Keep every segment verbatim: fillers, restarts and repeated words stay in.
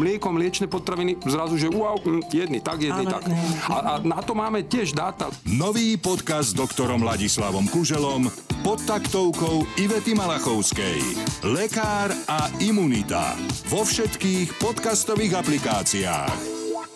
mlieko, mliečne potraviny, zrazu, že wow, jedný tak, jedný tak. A, a na to máme tiež dáta. Nový podcast s doktorom Ladislavom Kuželom pod taktovkou Ivety Malachovskej. Lekár a imunita. Vo všetkých podcastových aplikáciách.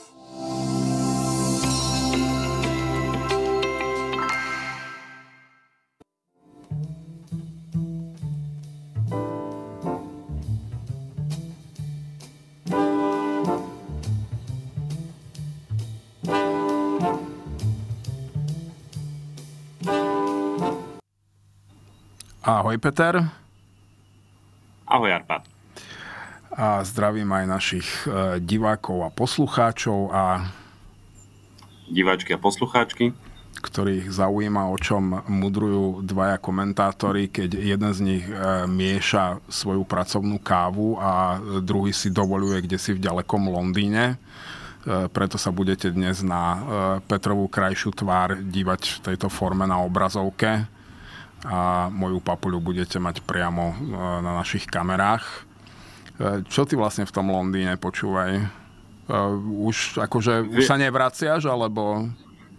Ahoj, Peter. Ahoj, Arpad. A zdravím aj našich e, divákov a poslucháčov a diváčky a poslucháčky, ktorých zaujíma, o čom mudrujú dvaja komentátori, keď jeden z nich e, mieša svoju pracovnú kávu a druhý si dovoľuje kdesi v ďalekom Londýne. E, preto sa budete dnes na e, Petrovú krajšiu tvár dívať v tejto forme na obrazovke a moju papuľu budete mať priamo na našich kamerách. Čo ty vlastne v tom Londýne, počúvaj? Už akože už sa nevraciaš, alebo...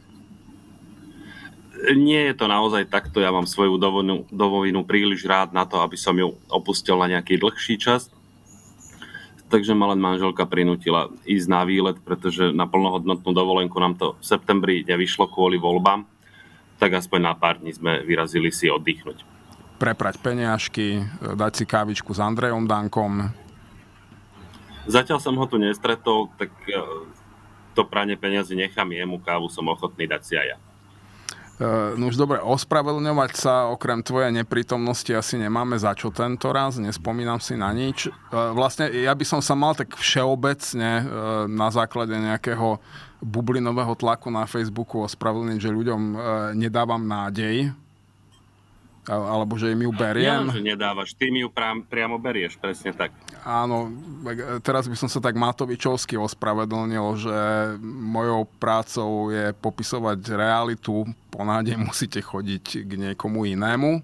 Nie je to naozaj takto. Ja mám svoju domovinu, domovinu príliš rád na to, aby som ju opustil na nejaký dlhší čas. Takže ma len manželka prinútila ísť na výlet, pretože na plnohodnotnú dovolenku nám to v septembri nevyšlo kvôli voľbám. Tak aspoň na pár dní sme vyrazili si oddychnúť. Preprať peniažky, dať si kávičku s Andrejom Dankom. Zatiaľ som ho tu nestretol, tak to pranie peniazy nechám jemu, kávu som ochotný dať si aj ja. No už dobre, ospravedlňovať sa okrem tvojej neprítomnosti asi nemáme za čo tento raz, nespomínam si na nič. Vlastne ja by som sa mal tak všeobecne na základe nejakého bublinového tlaku na Facebooku ospravedlniť, že ľuďom nedávam nádej, alebo že im ju beriem. Nie, že nedávaš, ty mi ju priamo berieš, presne tak. Áno, teraz by som sa tak Matovičovsky ospravedlnil, že mojou prácou je popisovať realitu, po nádej musíte chodiť k niekomu inému.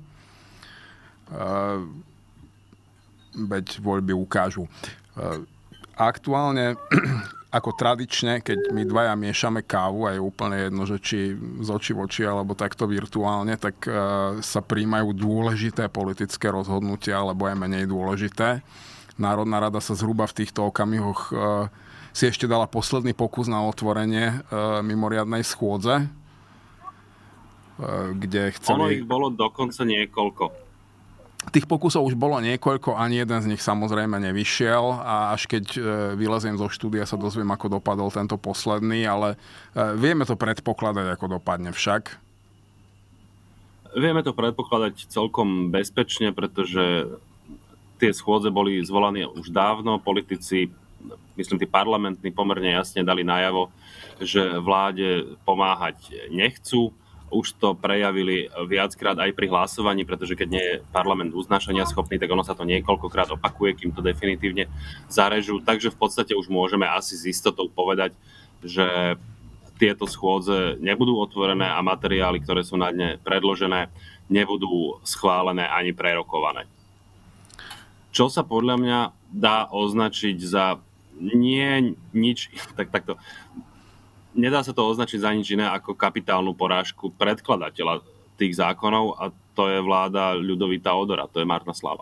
Veď voľby ukážu. Aktuálne ako tradične, keď my dvaja miešame kávu a je úplne jedno, že či z očí v oči alebo takto virtuálne, tak uh, sa príjmajú dôležité politické rozhodnutia, alebo aj menej dôležité. Národná rada sa zhruba v týchto okamihoch uh, si ešte dala posledný pokus na otvorenie uh, mimoriadnej schôdze, uh, kde chceli... Ono ich bolo dokonca niekoľko. Tých pokusov už bolo niekoľko, ani jeden z nich samozrejme nevyšiel a až keď vyleziem zo štúdia, sa dozviem, ako dopadol tento posledný, ale vieme to predpokladať, ako dopadne však. Vieme to predpokladať celkom bezpečne, pretože tie schôdze boli zvolané už dávno. Politici, myslím, tí parlamentní pomerne jasne dali najavo, že vláde pomáhať nechcú. Už to prejavili viackrát aj pri hlasovaní, pretože keď nie je parlament uznášania schopný, tak ono sa to niekoľkokrát opakuje, kým to definitívne zarežú. Takže v podstate už môžeme asi s istotou povedať, že tieto schôdze nebudú otvorené a materiály, ktoré sú na dne predložené, nebudú schválené ani prerokované. Čo sa podľa mňa dá označiť za nie nič, tak takto... Nedá sa to označiť za nič iné ako kapitálnu porážku predkladateľa tých zákonov a to je vláda Ľudovita Odora, to je Marna Slava.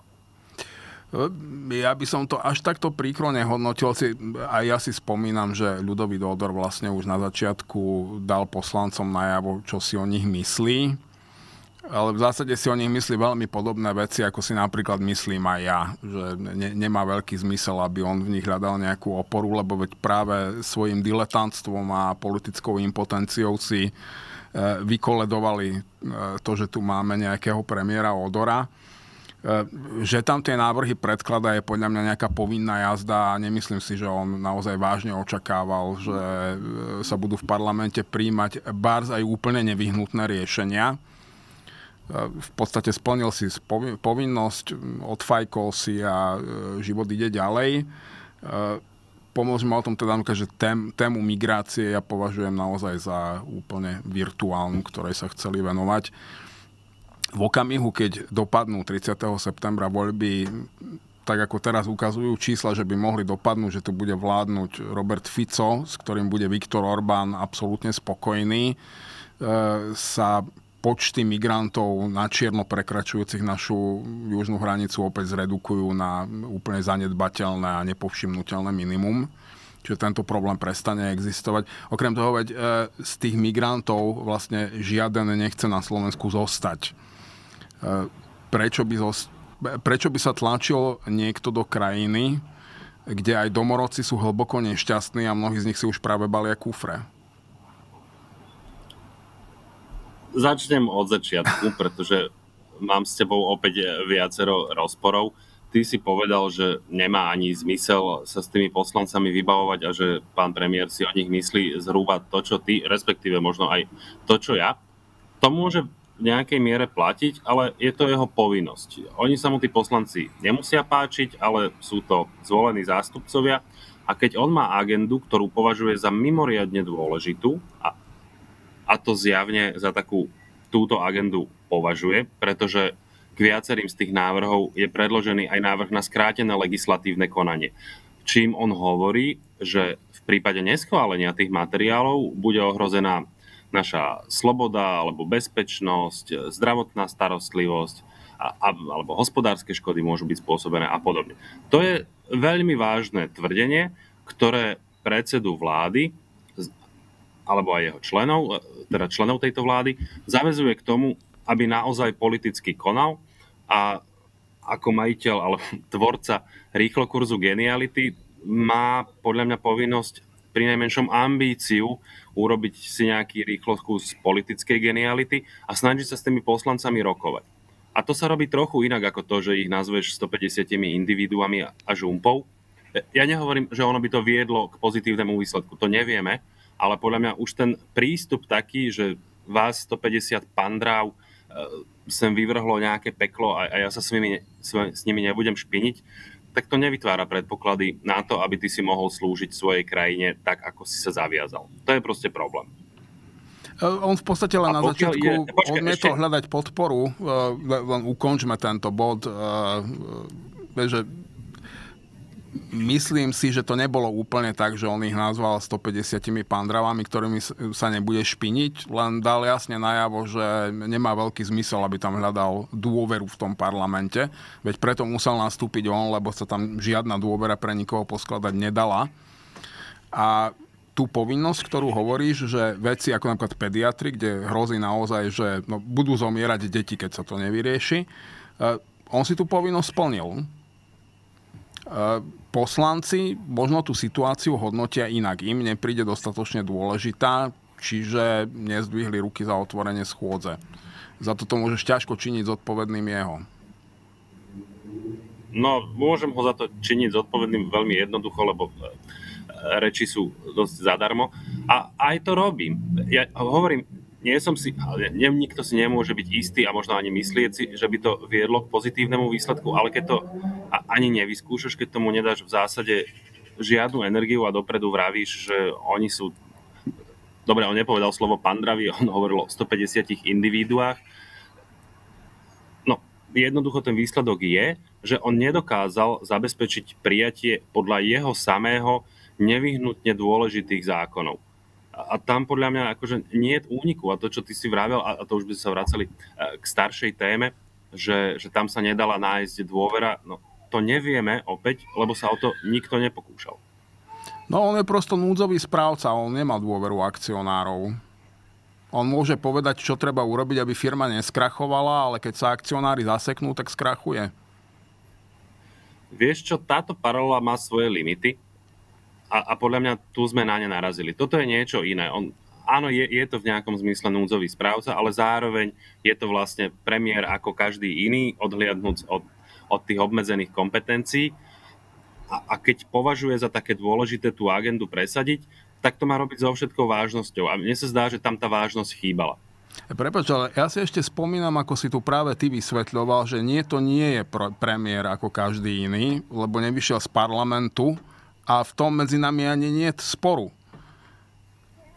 Ja by som to až takto príkro nehodnotil. A ja si spomínam, že Ľudovít Odor vlastne už na začiatku dal poslancom najavo, čo si o nich myslí. Ale v zásade si o nich myslí veľmi podobné veci, ako si napríklad myslím aj ja. Že ne, nemá veľký zmysel, aby on v nich hľadal nejakú oporu, lebo veď práve svojim diletantstvom a politickou impotenciou si e, vykoledovali e, to, že tu máme nejakého premiéra Odora. E, že tam tie návrhy predkladá, je podľa mňa nejaká povinná jazda a nemyslím si, že on naozaj vážne očakával, že e, sa budú v parlamente príjmať bárs aj úplne nevyhnutné riešenia. V podstate splnil si povinnosť, odfajkol si a život ide ďalej. Pomôžeme o tom teda, že tém, tému migrácie ja považujem naozaj za úplne virtuálnu, ktorej sa chceli venovať. V okamihu, keď dopadnú tridsiateho septembra voľby, tak ako teraz ukazujú čísla, že by mohli dopadnúť, že tu bude vládnuť Robert Fico, s ktorým bude Viktor Orbán absolútne spokojný, sa počty migrantov na čierno prekračujúcich našu južnú hranicu opäť zredukujú na úplne zanedbateľné a nepovšimnuteľné minimum. Čiže tento problém prestane existovať. Okrem toho, veď z tých migrantov vlastne žiaden nechce na Slovensku zostať. Prečo by, zost- prečo by sa tlačil niekto do krajiny, kde aj domorodci sú hlboko nešťastní a mnohí z nich si už práve balia kufre? Začnem od začiatku, pretože mám s tebou opäť viacero rozporov. Ty si povedal, že nemá ani zmysel sa s tými poslancami vybavovať a že pán premiér si o nich myslí zhruba to, čo ty, respektíve možno aj to, čo ja. To môže v nejakej miere platiť, ale je to jeho povinnosť. Oni sa mu tí poslanci nemusia páčiť, ale sú to zvolení zástupcovia a keď on má agendu, ktorú považuje za mimoriadne dôležitú a a to zjavne za takú túto agendu považuje, pretože k viacerým z tých návrhov je predložený aj návrh na skrátené legislatívne konanie. Čím on hovorí, že v prípade neschválenia tých materiálov bude ohrozená naša sloboda alebo bezpečnosť, zdravotná starostlivosť a, a, alebo hospodárske škody môžu byť spôsobené a podobne. To je veľmi vážne tvrdenie, ktoré predsedu vlády alebo aj jeho členov, teda členov tejto vlády, zaväzuje k tomu, aby naozaj politicky konal a ako majiteľ alebo tvorca rýchlokurzu geniality má podľa mňa povinnosť pri najmenšom ambíciu urobiť si nejaký rýchlokurs politickej geniality a snažiť sa s tými poslancami rokovať. A to sa robí trochu inak ako to, že ich nazveš stopäťdesiatimi individuami a žumpou. Ja nehovorím, že ono by to viedlo k pozitívnemu výsledku, to nevieme, ale podľa mňa už ten prístup taký, že vás stopäťdesiat pandráv sem vyvrhlo nejaké peklo a ja sa s nimi, s nimi nebudem špiniť, tak to nevytvára predpoklady na to, aby ty si mohol slúžiť svojej krajine tak, ako si sa zaviazal. To je proste problém. On v podstate len a na začiatku je, počkaj, odmietol ešte... hľadať podporu, len ukončme tento bod, že myslím si, že to nebolo úplne tak, že on ich nazval stopäťdesiatimi pandravami, ktorými sa nebude špiniť, len dal jasne najavo, že nemá veľký zmysel, aby tam hľadal dôveru v tom parlamente, veď preto musel nastúpiť on, lebo sa tam žiadna dôvera pre nikoho poskladať nedala. A tú povinnosť, ktorú hovoríš, že veci ako napríklad pediatri, kde hrozí naozaj, že no, budú zomierať deti, keď sa to nevyrieši, on si tú povinnosť splnil. Poslanci možno tú situáciu hodnotia inak. Im nepríde dostatočne dôležitá, čiže nezdvihli ruky za otvorenie schôdze. Za to môžeš ťažko činiť zodpovedným jeho. No, môžem ho za to činiť zodpovedným veľmi jednoducho, lebo reči sú dosť zadarmo. A aj to robím. Ja hovorím, nie som si, ne, nikto si nemôže byť istý a možno ani myslieť si, že by to viedlo k pozitívnemu výsledku, ale keď to ani nevyskúšaš, keď tomu nedáš v zásade žiadnu energiu a dopredu vravíš, že oni sú... Dobre, on nepovedal slovo pandravy, on hovoril o stopäťdesiatich individuách. No, jednoducho ten výsledok je, že on nedokázal zabezpečiť prijatie podľa jeho samého nevyhnutne dôležitých zákonov. A tam podľa mňa akože nie je úniku. A to, čo ty si vravel, a to už by sa vracali k staršej téme, že, že tam sa nedala nájsť dôvera, no to nevieme opäť, lebo sa o to nikto nepokúšal. No on je prosto núdzový správca, on nemá dôveru akcionárov. On môže povedať, čo treba urobiť, aby firma neskrachovala, ale keď sa akcionári zaseknú, tak skrachuje. Vieš čo, táto paralela má svoje limity. A, a podľa mňa tu sme na ne narazili. Toto je niečo iné. On, áno, je, je to v nejakom zmysle núdzový správca, ale zároveň je to vlastne premiér ako každý iný, odhliadnúc od, od tých obmedzených kompetencií. A, a keď považuje za také dôležité tú agendu presadiť, tak to má robiť so všetkou vážnosťou. A mne sa zdá, že tam tá vážnosť chýbala. Prepáč, ale ja si ešte spomínam, ako si tu práve ty vysvetľoval, že nie, to nie je premiér ako každý iný, lebo nevyšiel z parlamentu, a v tom medzi nami ani nie je sporu.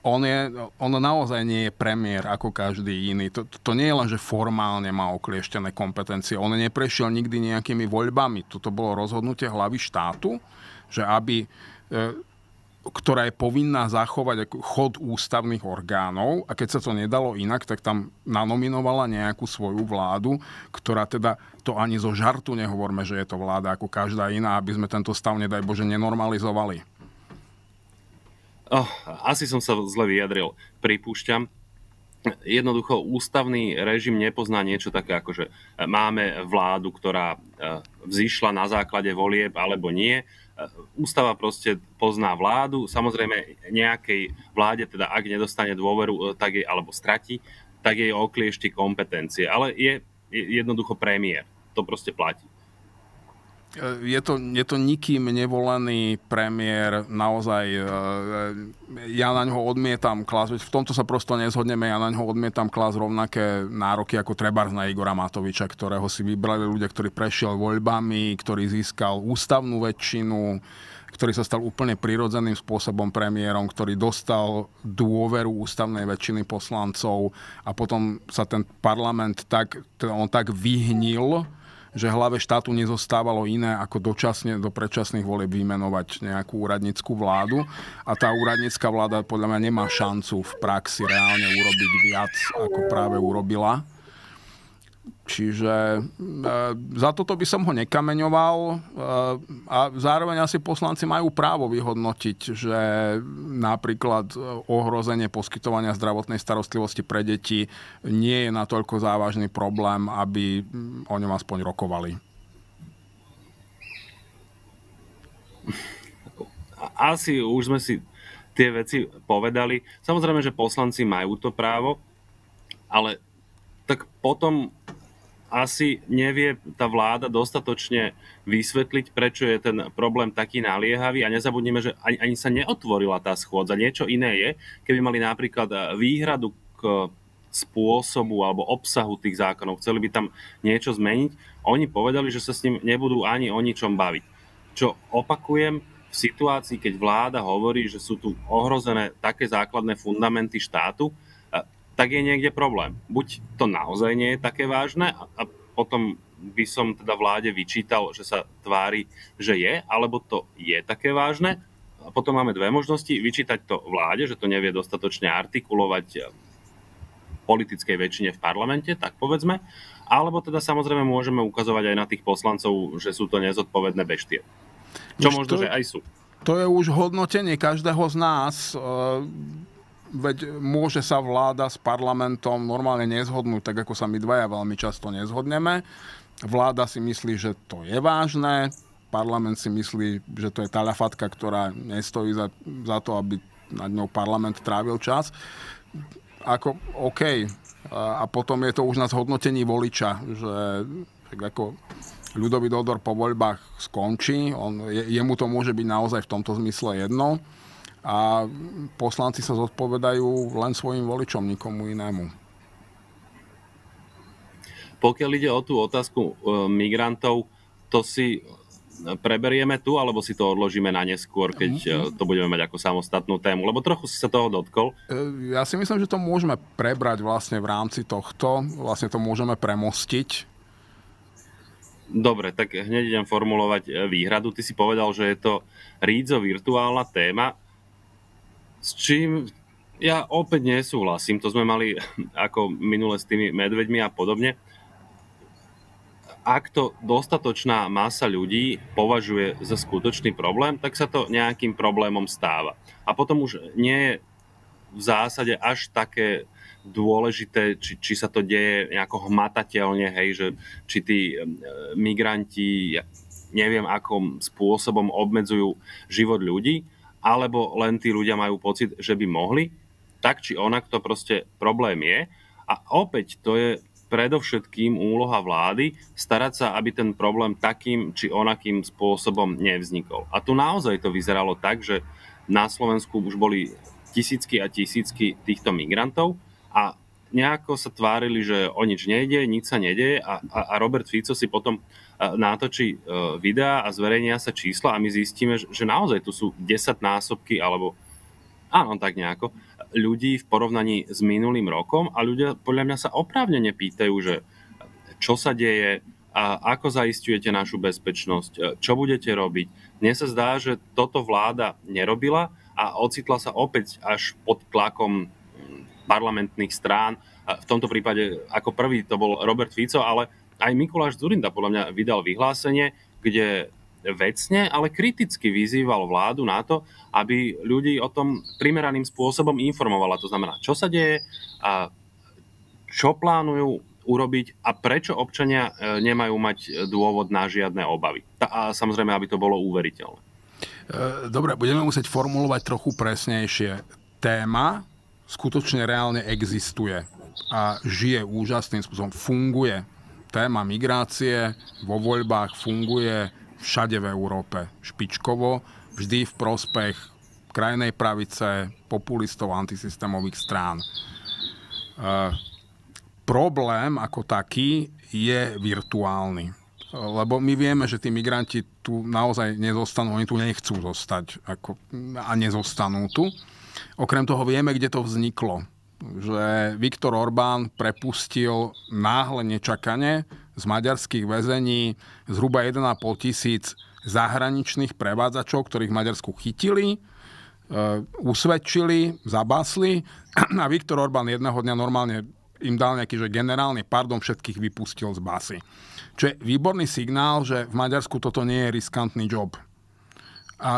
on, je, on naozaj nie je premiér ako každý iný. To, to nie je len, že formálne má oklieštené kompetencie. On neprešiel nikdy nejakými voľbami. Toto bolo rozhodnutie hlavy štátu, že aby, ktorá je povinná zachovať chod ústavných orgánov, a keď sa to nedalo inak, tak tam nanominovala nejakú svoju vládu, ktorá teda, to ani zo žartu nehovorme, že je to vláda ako každá iná, aby sme tento stav, nedaj Bože, nenormalizovali. Oh, asi som sa zle vyjadril. Pripúšťam. Jednoducho ústavný režim nepozná niečo také, ako že máme vládu, ktorá vzišla na základe volieb alebo nie. Ústava proste pozná vládu. Samozrejme nejakej vláde, teda ak nedostane dôveru, tak jej, alebo stratí, tak jej okliešti kompetencie. Ale je jednoducho premiér. To proste platí. Je to, je to nikým nevolený premiér, naozaj ja na ňoho odmietam klásť, v tomto sa prosto nezhodneme, ja na ňoho odmietam klásť rovnaké nároky ako trebárs na Igora Matoviča, ktorého si vybrali ľudia, ktorý prešiel voľbami, ktorý získal ústavnú väčšinu, ktorý sa stal úplne prirodzeným spôsobom premiérom, ktorý dostal dôveru ústavnej väčšiny poslancov a potom sa ten parlament tak, on tak vyhnil, že hlave štátu nezostávalo iné, ako dočasne do predčasných volieb vymenovať nejakú úradnícku vládu. A tá úradnícka vláda podľa mňa nemá šancu v praxi reálne urobiť viac, ako práve urobila. Čiže e, za toto by som ho nekameňoval e, a zároveň asi poslanci majú právo vyhodnotiť, že napríklad ohrozenie poskytovania zdravotnej starostlivosti pre deti nie je natoľko závažný problém, aby o ňom aspoň rokovali. Asi už sme si tie veci povedali. Samozrejme, že poslanci majú to právo, ale tak potom asi nevie tá vláda dostatočne vysvetliť, prečo je ten problém taký naliehavý a nezabudnime, že ani, ani sa neotvorila tá schôdza. Niečo iné je, keby mali napríklad výhradu k spôsobu alebo obsahu tých zákonov, chceli by tam niečo zmeniť, oni povedali, že sa s ním nebudú ani o ničom baviť. Čo opakujem, v situácii, keď vláda hovorí, že sú tu ohrozené také základné fundamenty štátu, tak je niekde problém. Buď to naozaj nie je také vážne a potom by som teda vláde vyčítal, že sa tvári, že je, alebo to je také vážne. A potom máme dve možnosti. Vyčítať to vláde, že to nevie dostatočne artikulovať politickej väčšine v parlamente, tak povedzme. Alebo teda samozrejme môžeme ukazovať aj na tých poslancov, že sú to nezodpovedné beštie. Čo už možno, to, že aj sú. To je už hodnotenie každého z nás. Veď môže sa vláda s parlamentom normálne nezhodnúť, tak ako sa my dvaja veľmi často nezhodneme. Vláda si myslí, že to je vážne, parlament si myslí, že to je taľafatka, ktorá nestojí za, za to, aby nad ňou parlament trávil čas. Ako, OK. A potom je to už na zhodnotení voliča, že tak ako Ľudovít Odor po voľbách skončí, on, je, jemu to môže byť naozaj v tomto zmysle jedno, a poslanci sa zodpovedajú len svojim voličom, nikomu inému. Pokiaľ ide o tú otázku e, migrantov, to si preberieme tu, alebo si to odložíme na neskôr, keď e, to budeme mať ako samostatnú tému? Lebo trochu si sa toho dotkol. E, ja si myslím, že to môžeme prebrať vlastne v rámci tohto. Vlastne to môžeme premostiť. Dobre, tak hneď idem formulovať výhradu. Ty si povedal, že je to rídzo virtuálna téma, s čím ja opäť nesúhlasím. To sme mali ako minule s tými medveďmi a podobne. Ak to dostatočná masa ľudí považuje za skutočný problém, tak sa to nejakým problémom stáva. A potom už nie je v zásade až také dôležité, či, či sa to deje nejako hmatateľne, hej, že či tí migranti, neviem akým spôsobom obmedzujú život ľudí, alebo len tí ľudia majú pocit, že by mohli, tak či onak to proste problém je. A opäť to je predovšetkým úloha vlády starať sa, aby ten problém takým či onakým spôsobom nevznikol. A tu naozaj to vyzeralo tak, že na Slovensku už boli tisícky a tisícky týchto migrantov a nejako sa tvárili, že o nič nejde, nič sa nedeje a, a, a Robert Fico si potom nátočí videá a zverejnia sa čísla a my zistíme, že naozaj tu sú desaťnásobky alebo áno, tak nejako ľudí v porovnaní s minulým rokom a ľudia podľa mňa sa oprávnene pýtajú, že čo sa deje, a ako zaisťujete našu bezpečnosť, čo budete robiť. Mne sa zdá, že toto vláda nerobila a ocitla sa opäť až pod tlakom parlamentných strán. V tomto prípade ako prvý to bol Robert Fico, ale aj Mikuláš Dzurinda podľa mňa vydal vyhlásenie, kde vecne, ale kriticky vyzýval vládu na to, aby ľudí o tom primeraným spôsobom informovala. To znamená, čo sa deje a čo plánujú urobiť a prečo občania nemajú mať dôvod na žiadne obavy. A samozrejme, aby to bolo uveriteľné. Dobre, budeme musieť formulovať trochu presnejšie. Téma skutočne reálne existuje a žije úžasným spôsobom. Funguje. Téma migrácie vo voľbách funguje všade v Európe. Špičkovo, vždy v prospech krajnej pravice, populistov, antisystémových strán. Problém ako taký je virtuálny. Lebo my vieme, že tí migranti tu naozaj nezostanú, oni tu nechcú zostať ako, a nezostanú tu. Okrem toho vieme, kde to vzniklo. Že Viktor Orbán prepustil náhle nečakane z maďarských väzení zhruba jeden a pol tisíc zahraničných prevádzačov, ktorých v Maďarsku chytili, usvedčili, zabásli a Viktor Orbán jedného dňa normálne im dal nejaký že generálny pardon, všetkých vypustil z basy. Čo je výborný signál, že v Maďarsku toto nie je riskantný job. A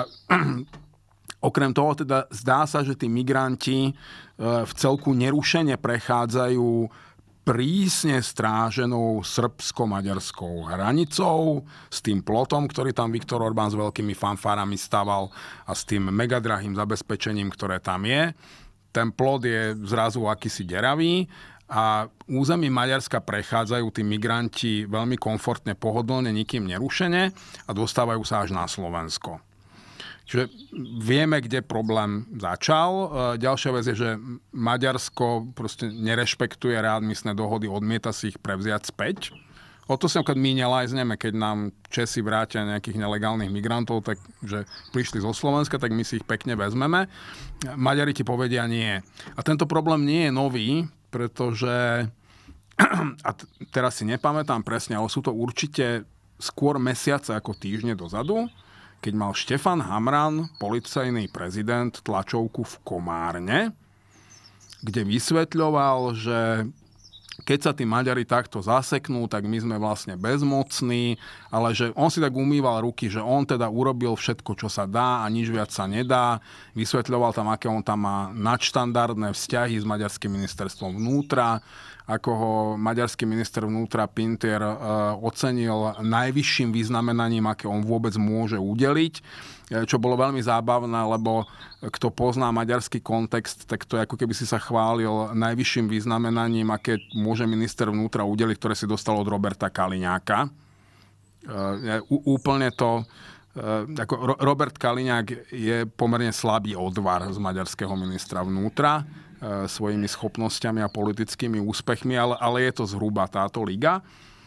okrem toho teda zdá sa, že tí migranti v celku nerušene prechádzajú prísne stráženou srbsko-maďarskou hranicou, s tým plotom, ktorý tam Viktor Orbán s veľkými fanfárami staval a s tým megadrahým zabezpečením, ktoré tam je. Ten plot je zrazu akýsi deravý a území Maďarska prechádzajú tí migranti veľmi komfortne, pohodlne, nikým nerušene a dostávajú sa až na Slovensko. Čiže vieme, kde problém začal. Ďalšia vec je, že Maďarsko proste nerešpektuje readmisné dohody, odmieta si ich prevziať späť. O to sa my nelajzneme, keď nám Česi vrátia nejakých nelegálnych migrantov, takže prišli zo Slovenska, tak my si ich pekne vezmeme. Maďari ti povedia nie. A tento problém nie je nový, pretože, a teraz si nepamätám presne, ale sú to určite skôr mesiace ako týždne dozadu, keď mal Štefan Hamran, policajný prezident, tlačovku v Komárne, kde vysvetľoval, že keď sa tí Maďari takto zaseknú, tak my sme vlastne bezmocní, ale že on si tak umýval ruky, že on teda urobil všetko, čo sa dá a nič viac sa nedá. Vysvetľoval tam, aké on tam má nadštandardné vzťahy s maďarským ministerstvom vnútra, ako ho maďarský minister vnútra Pinter uh, ocenil najvyšším vyznamenaním, aké on vôbec môže udeliť, čo bolo veľmi zábavné, lebo kto pozná maďarský kontext, tak to je ako keby si sa chválil najvyšším vyznamenaním, aké môže minister vnútra udeliť, ktoré si dostal od Roberta Kaliňáka. Uh, úplne to... Uh, ako Robert Kaliňák je pomerne slabý odvar z maďarského ministra vnútra, svojimi schopnosťami a politickými úspechmi, ale, ale je to zhruba táto liga.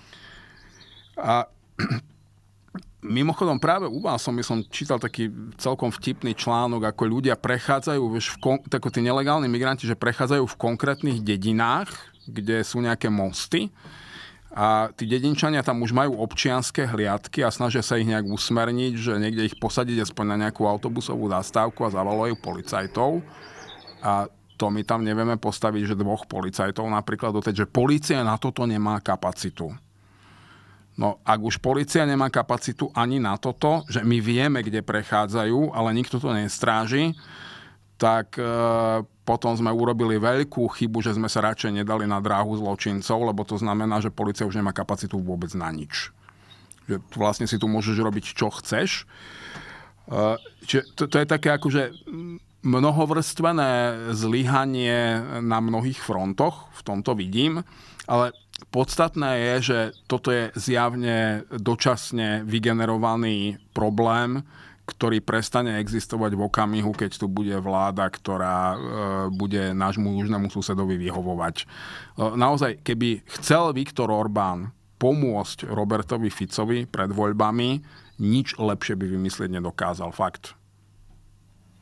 A mimochodom práve u vás som, som čítal taký celkom vtipný článok, ako ľudia prechádzajú, vieš, v kon, tako tí nelegálni migranti, že prechádzajú v konkrétnych dedinách, kde sú nejaké mosty a tí dedinčania tam už majú občianske hliadky a snažia sa ich nejak usmerniť, že niekde ich posadiť aspoň na nejakú autobusovú zastávku a zavolajú policajtov. A to my tam nevieme postaviť, že dvoch policajtov napríklad, že polícia na toto nemá kapacitu. No, ak už polícia nemá kapacitu ani na toto, že my vieme, kde prechádzajú, ale nikto to nestráži, tak e, potom sme urobili veľkú chybu, že sme sa radšej nedali na dráhu zločincov, lebo to znamená, že polícia už nemá kapacitu vôbec na nič. Že vlastne si tu môžeš robiť, čo chceš. E, čiže to, to je také akože mnohovrstvené zlyhanie na mnohých frontoch, v tomto vidím, ale podstatné je, že toto je zjavne dočasne vygenerovaný problém, ktorý prestane existovať v okamihu, keď tu bude vláda, ktorá e, bude nášmu južnému susedovi vyhovovať. E, naozaj, keby chcel Viktor Orbán pomôcť Robertovi Ficovi pred voľbami, nič lepšie by vymyslieť nedokázal. Fakt.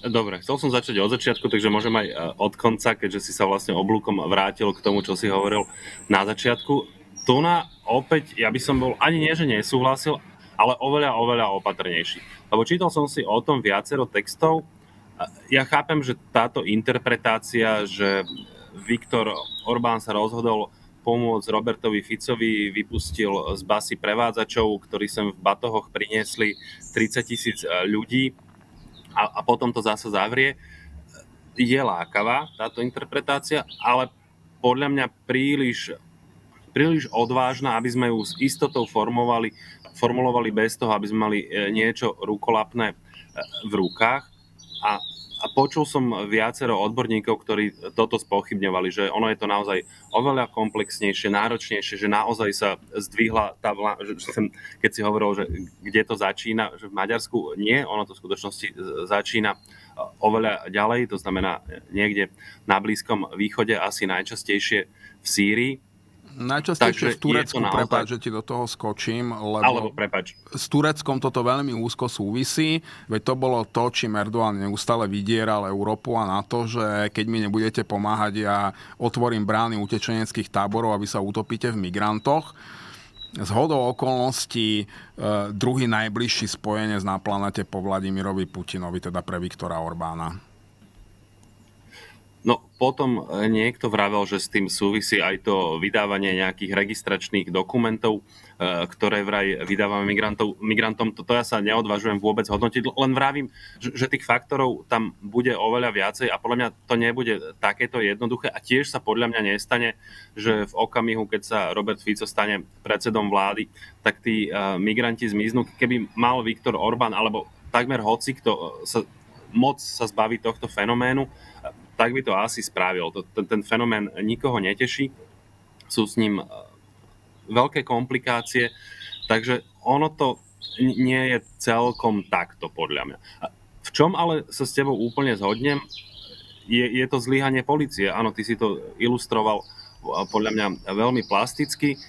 Dobre, chcel som začať od začiatku, takže môžem aj od konca, keďže si sa vlastne oblúkom vrátil k tomu, čo si hovoril na začiatku. Tu na opäť, ja by som bol ani nie, že nesúhlasil, ale oveľa, oveľa opatrnejší. Lebo čítal som si o tom viacero textov. Ja chápem, že táto interpretácia, že Viktor Orbán sa rozhodol pomôcť Robertovi Ficovi, vypustil z basy prevádzačov, ktorí sem v batohoch priniesli tridsať tisíc ľudí, A, a potom to zase zavrie, je lákavá táto interpretácia, ale podľa mňa príliš, príliš odvážna, aby sme ju s istotou formovali, formulovali bez toho, aby sme mali niečo rukolapné v rukách. A, a počul som viacero odborníkov, ktorí toto spochybňovali, že ono je to naozaj oveľa komplexnejšie, náročnejšie, že naozaj sa zdvihla tá vláda, že keď si hovoril, že kde to začína, že v Maďarsku nie, ono to v skutočnosti začína oveľa ďalej, to znamená niekde na Blízkom východe, asi najčastejšie v Sýrii. Najčastejšie v Turecku, naozaj... prepáč, že ti do toho skočím, lebo Alebo, prepáč. S Tureckom toto veľmi úzko súvisí, veď to bolo to, čím Erdogan neustále vydieral Európu a na to, že keď mi nebudete pomáhať, ja otvorím brány utečeneckých táborov, aby sa utopíte v migrantoch. Zhodou okolností e, druhý najbližší spojenec na planete po Vladimirovi Putinovi, teda pre Viktora Orbána. No potom niekto vravel, že s tým súvisí aj to vydávanie nejakých registračných dokumentov, ktoré vraj vydávame migrantov, migrantom. Toto ja sa neodvážujem vôbec hodnotiť, len vravím, že tých faktorov tam bude oveľa viacej a podľa mňa to nebude takéto jednoduché a tiež sa podľa mňa nestane, že v okamihu, keď sa Robert Fico stane predsedom vlády, tak tí migranti zmiznú. Keby mal Viktor Orbán alebo takmer hoci, kto sa moc sa zbaví tohto fenoménu, tak by to asi spravil. Ten, ten fenomén nikoho neteší, sú s ním veľké komplikácie, takže ono to nie je celkom takto, podľa mňa. V čom ale sa s tebou úplne zhodnem, je, je to zlyhanie polície. Áno, ty si to ilustroval podľa mňa veľmi plasticky.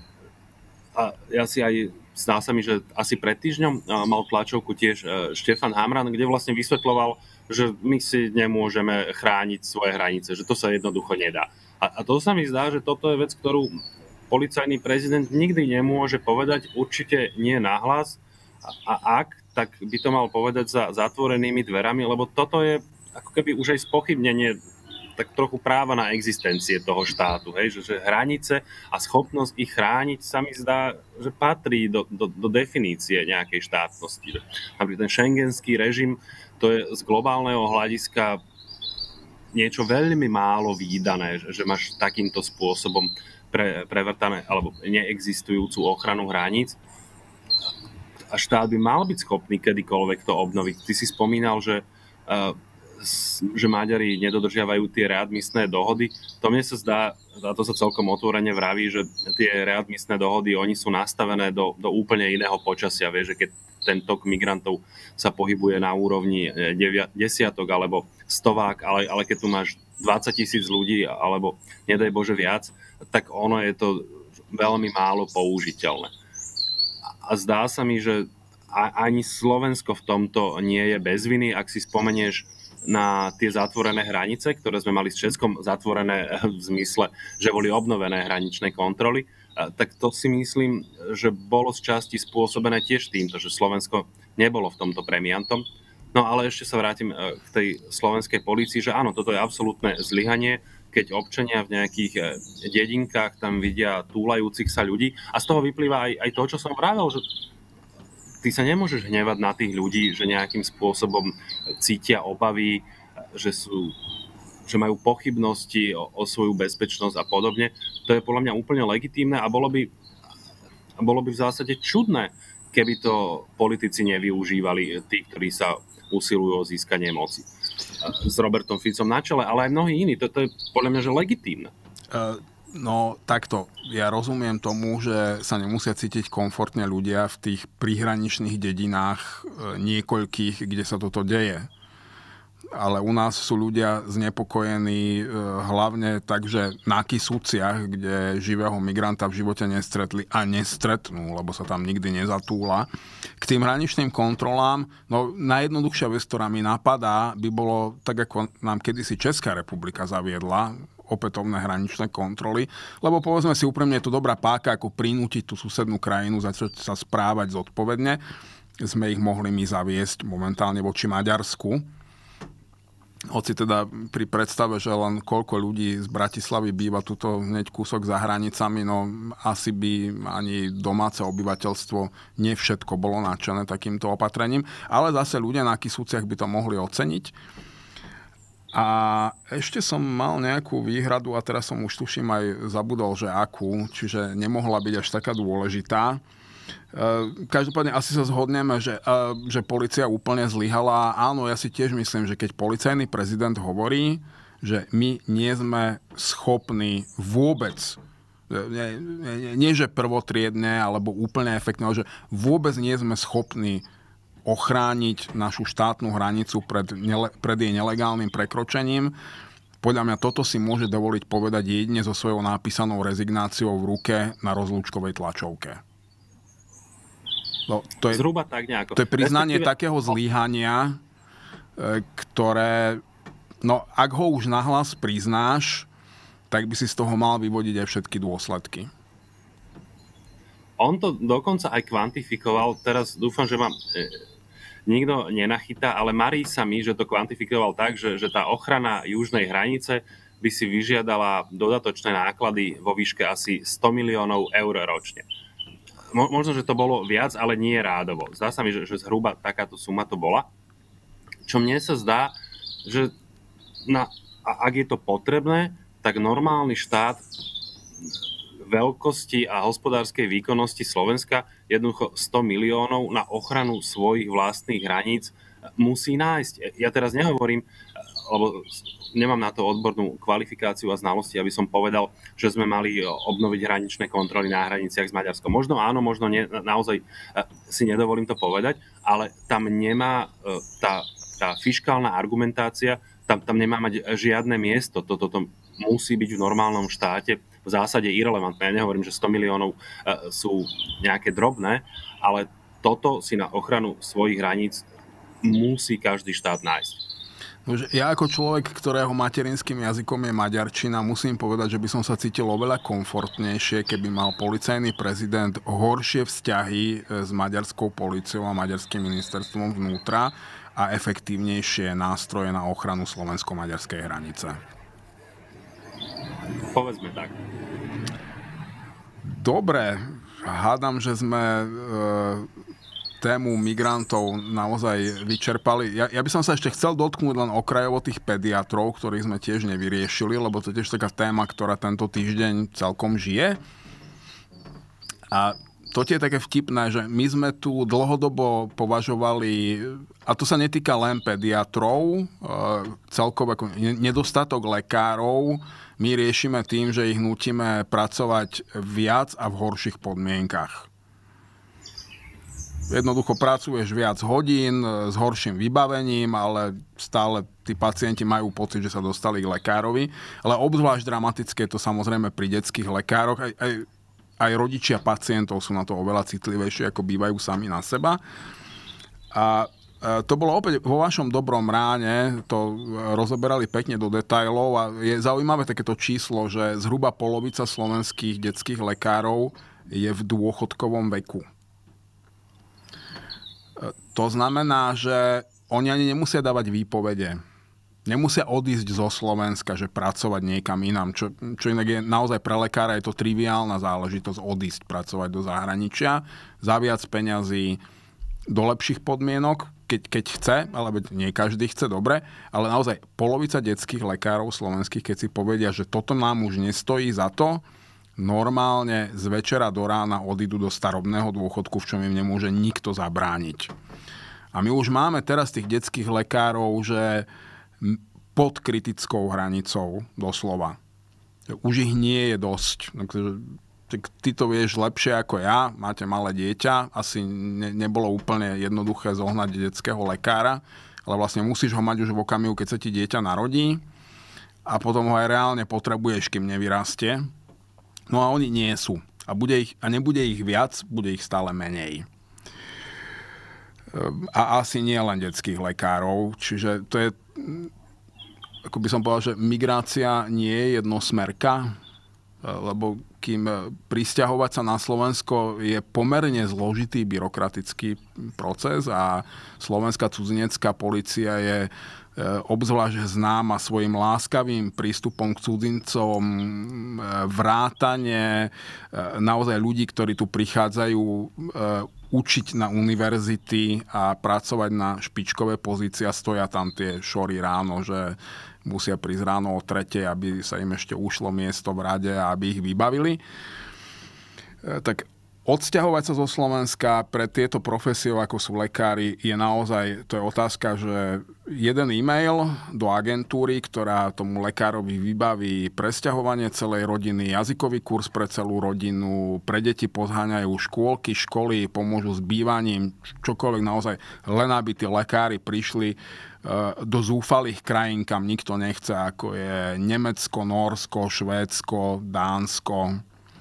A ja si aj, zdá sa mi, že asi pred týždňom mal tlačovku tiež Štefan Hamran, kde vlastne vysvetľoval, že my si nemôžeme chrániť svoje hranice, že to sa jednoducho nedá. A, a to sa mi zdá, že toto je vec, ktorú policajný prezident nikdy nemôže povedať, určite nie nahlas. A, a ak, tak by to mal povedať za zatvorenými dverami, lebo toto je ako keby už aj spochybnenie tak trochu práva na existencie toho štátu. Hej? Že, že hranice a schopnosť ich chrániť sa mi zdá, že patrí do, do, do definície nejakej štátnosti. Napríklad ten schengenský režim, to je z globálneho hľadiska niečo veľmi málo vídané, že máš takýmto spôsobom pre, prevrtané alebo neexistujúcu ochranu hraníc. A štát by mal byť schopný kedykoľvek to obnoviť. Ty si spomínal, že, uh, že Maďari nedodržiavajú tie readmisné dohody. To mne sa zdá, a to sa celkom otvorene vraví, že tie readmisné dohody, oni sú nastavené do, do úplne iného počasia. Vieš, že keď ten tok migrantov sa pohybuje na úrovni devia, desiatok alebo stovák, ale, ale keď tu máš dvadsať tisíc ľudí alebo nedaj Bože viac, tak ono je to veľmi málo použiteľné. A zdá sa mi, že ani Slovensko v tomto nie je bez viny. Ak si spomenieš na tie zatvorené hranice, ktoré sme mali s Českom zatvorené v zmysle, že boli obnovené hraničné kontroly, tak to si myslím, že bolo z časti spôsobené tiež týmto, že Slovensko nebolo v tomto premiantom. No ale ešte sa vrátim k tej slovenskej polícii, že áno, toto je absolútne zlyhanie, keď občania v nejakých dedinkách tam vidia túlajúcich sa ľudí. A z toho vyplýva aj, aj to, čo som vravel, že ty sa nemôžeš hnevať na tých ľudí, že nejakým spôsobom cítia obavy, že sú... že majú pochybnosti o, o svoju bezpečnosť a podobne. To je podľa mňa úplne legitímne a bolo by, bolo by v zásade čudné, keby to politici nevyužívali, tí, ktorí sa usilujú o získanie moci. S Robertom Ficom na čele, ale aj mnohí iní. To, to je podľa mňa že legitímne. Uh... No takto, ja rozumiem tomu, že sa nemusia cítiť komfortne ľudia v tých príhraničných dedinách niekoľkých, kde sa toto deje. ale u nás sú ľudia znepokojení hlavne takže na Kysuciach, kde živého migranta v živote nestretli a nestretnú, lebo sa tam nikdy nezatúla. K tým hraničným kontrolám, no najjednoduchšia vec, ktorá mi napadá, by bolo tak, ako nám kedysi Česká republika zaviedla, opätovné hraničné kontroly, lebo povedzme si úprimne, je to dobrá páka, ako prinútiť tú susednú krajinu, začať sa správať zodpovedne. Sme ich mohli my zaviesť momentálne voči Maďarsku. Hoci teda pri predstave, že len koľko ľudí z Bratislavy býva tuto hneď kúsok za hranicami, no asi by ani domáce obyvateľstvo nie všetko bolo nadšené takýmto opatrením, ale zase ľudia na Kysuciach by to mohli oceniť. A ešte som mal nejakú výhradu a teraz som už tuším aj zabudol, že akú, čiže nemohla byť až taká dôležitá. Každopádne asi sa zhodneme, že, že polícia úplne zlyhala. Áno, ja si tiež myslím, že keď policajný prezident hovorí, že my nie sme schopní vôbec, nie, nie, nie že prvotriedne alebo úplne efektne, ale že vôbec nie sme schopní ochrániť našu štátnu hranicu pred, nele, pred jej nelegálnym prekročením. Podľa mňa toto si môže dovoliť povedať jedine so svojou napísanou rezignáciou v ruke na rozlúčkovej tlačovke. No, to je, Zhruba tak nejako. To je priznanie Respektíve... takého zlyhania, ktoré, no ak ho už nahlas priznáš, tak by si z toho mal vyvodiť aj všetky dôsledky. On to dokonca aj kvantifikoval, teraz dúfam, že vám e, nikto nenachytá, ale marí sa mi, že to kvantifikoval tak, že, že tá ochrana južnej hranice by si vyžiadala dodatočné náklady vo výške asi sto miliónov eur ročne. Možno, že to bolo viac, ale nie rádovo. Zdá sa mi, že, že zhruba takáto suma to bola. Čo mne sa zdá, že na, ak je to potrebné, tak normálny štát veľkosti a hospodárskej výkonnosti Slovenska jednoducho sto miliónov na ochranu svojich vlastných hraníc musí nájsť. Ja teraz nehovorím, lebo nemám na to odbornú kvalifikáciu a znalosti, aby som povedal, že sme mali obnoviť hraničné kontroly na hraniciach s Maďarskom. Možno áno, možno nie, naozaj si nedovolím to povedať, ale tam nemá tá, tá fiškálna argumentácia, tam, tam nemá mať žiadne miesto. Toto to, to musí byť v normálnom štáte v zásade irelevantné. Ja nehovorím, že sto miliónov sú nejaké drobné, ale toto si na ochranu svojich hraníc musí každý štát nájsť. Ja ako človek, ktorého materinským jazykom je maďarčina, musím povedať, že by som sa cítil oveľa komfortnejšie, keby mal policajný prezident horšie vzťahy s maďarskou políciou a maďarským ministerstvom vnútra a efektívnejšie nástroje na ochranu slovensko-maďarskej hranice. Povedzme tak. Dobre, hádam, že sme e, tému migrantov naozaj vyčerpali. Ja, ja by som sa ešte chcel dotknúť len okrajovo tých pediatrov, ktorých sme tiež nevyriešili, lebo to je tiež taká téma, ktorá tento týždeň celkom žije. A to je také vtipné, že my sme tu dlhodobo považovali, a to sa netýka len pediatrov, celkovo ako nedostatok lekárov, my riešime tým, že ich nutíme pracovať viac a v horších podmienkach. Jednoducho pracuješ viac hodín s horším vybavením, ale stále tí pacienti majú pocit, že sa dostali k lekárovi. Ale obzvlášť dramatické je to samozrejme pri detských lekároch. Aj, aj, aj rodičia pacientov sú na to oveľa citlivejšie, ako bývajú sami na seba. A to bolo opäť vo vašom dobrom ráne, to rozoberali pekne do detailov a je zaujímavé takéto číslo, že zhruba polovica slovenských detských lekárov je v dôchodkovom veku. To znamená, že oni ani nemusia dávať výpovede. Nemusia odísť zo Slovenska, že pracovať niekam inám. Čo, čo inak je naozaj pre lekára je to triviálna záležitosť odísť pracovať do zahraničia za viac peňazí, do lepších podmienok, keď, keď chce, alebo nie každý chce, dobre, ale naozaj polovica detských lekárov slovenských, keď si povedia, že toto nám už nestojí za to, normálne z večera do rána odídu do starobného dôchodku, v čom im nemôže nikto zabrániť. A my už máme teraz tých detských lekárov, že pod kritickou hranicou, doslova. Už ich nie je dosť. Ty to vieš lepšie ako ja, máte malé dieťa, asi ne, nebolo úplne jednoduché zohnať detského lekára, ale vlastne musíš ho mať už v okamihu, keď sa ti dieťa narodí a potom ho aj reálne potrebuješ, kým nevyrastie. No a oni nie sú. A, bude ich, a nebude ich viac, bude ich stále menej. A asi nie len detských lekárov. Čiže to je, ako by som povedal, že migrácia nie je jednosmerka, lebo kým prisťahovať sa na Slovensko je pomerne zložitý byrokratický proces a slovenská cudzinecká polícia je obzvlášť známa svojim láskavým prístupom k cudzincom, vrátane naozaj ľudí, ktorí tu prichádzajú učiť na univerzity a pracovať na špičkové pozície a stoja tam tie šory ráno, že musia prísť ráno o tretej, aby sa im ešte ušlo miesto v rade a aby ich vybavili. Tak odsťahovať sa zo Slovenska pre tieto profesie, ako sú lekári, je naozaj, to je otázka, že jeden e-mail do agentúry, ktorá tomu lekárovi vybaví presťahovanie celej rodiny, jazykový kurz pre celú rodinu, pre deti pozháňajú škôlky, školy, pomôžu s bývaním, čokoľvek naozaj, len aby tí lekári prišli do zúfalých krajín, kam nikto nechce, ako je Nemecko, Nórsko, Švédsko, Dánsko.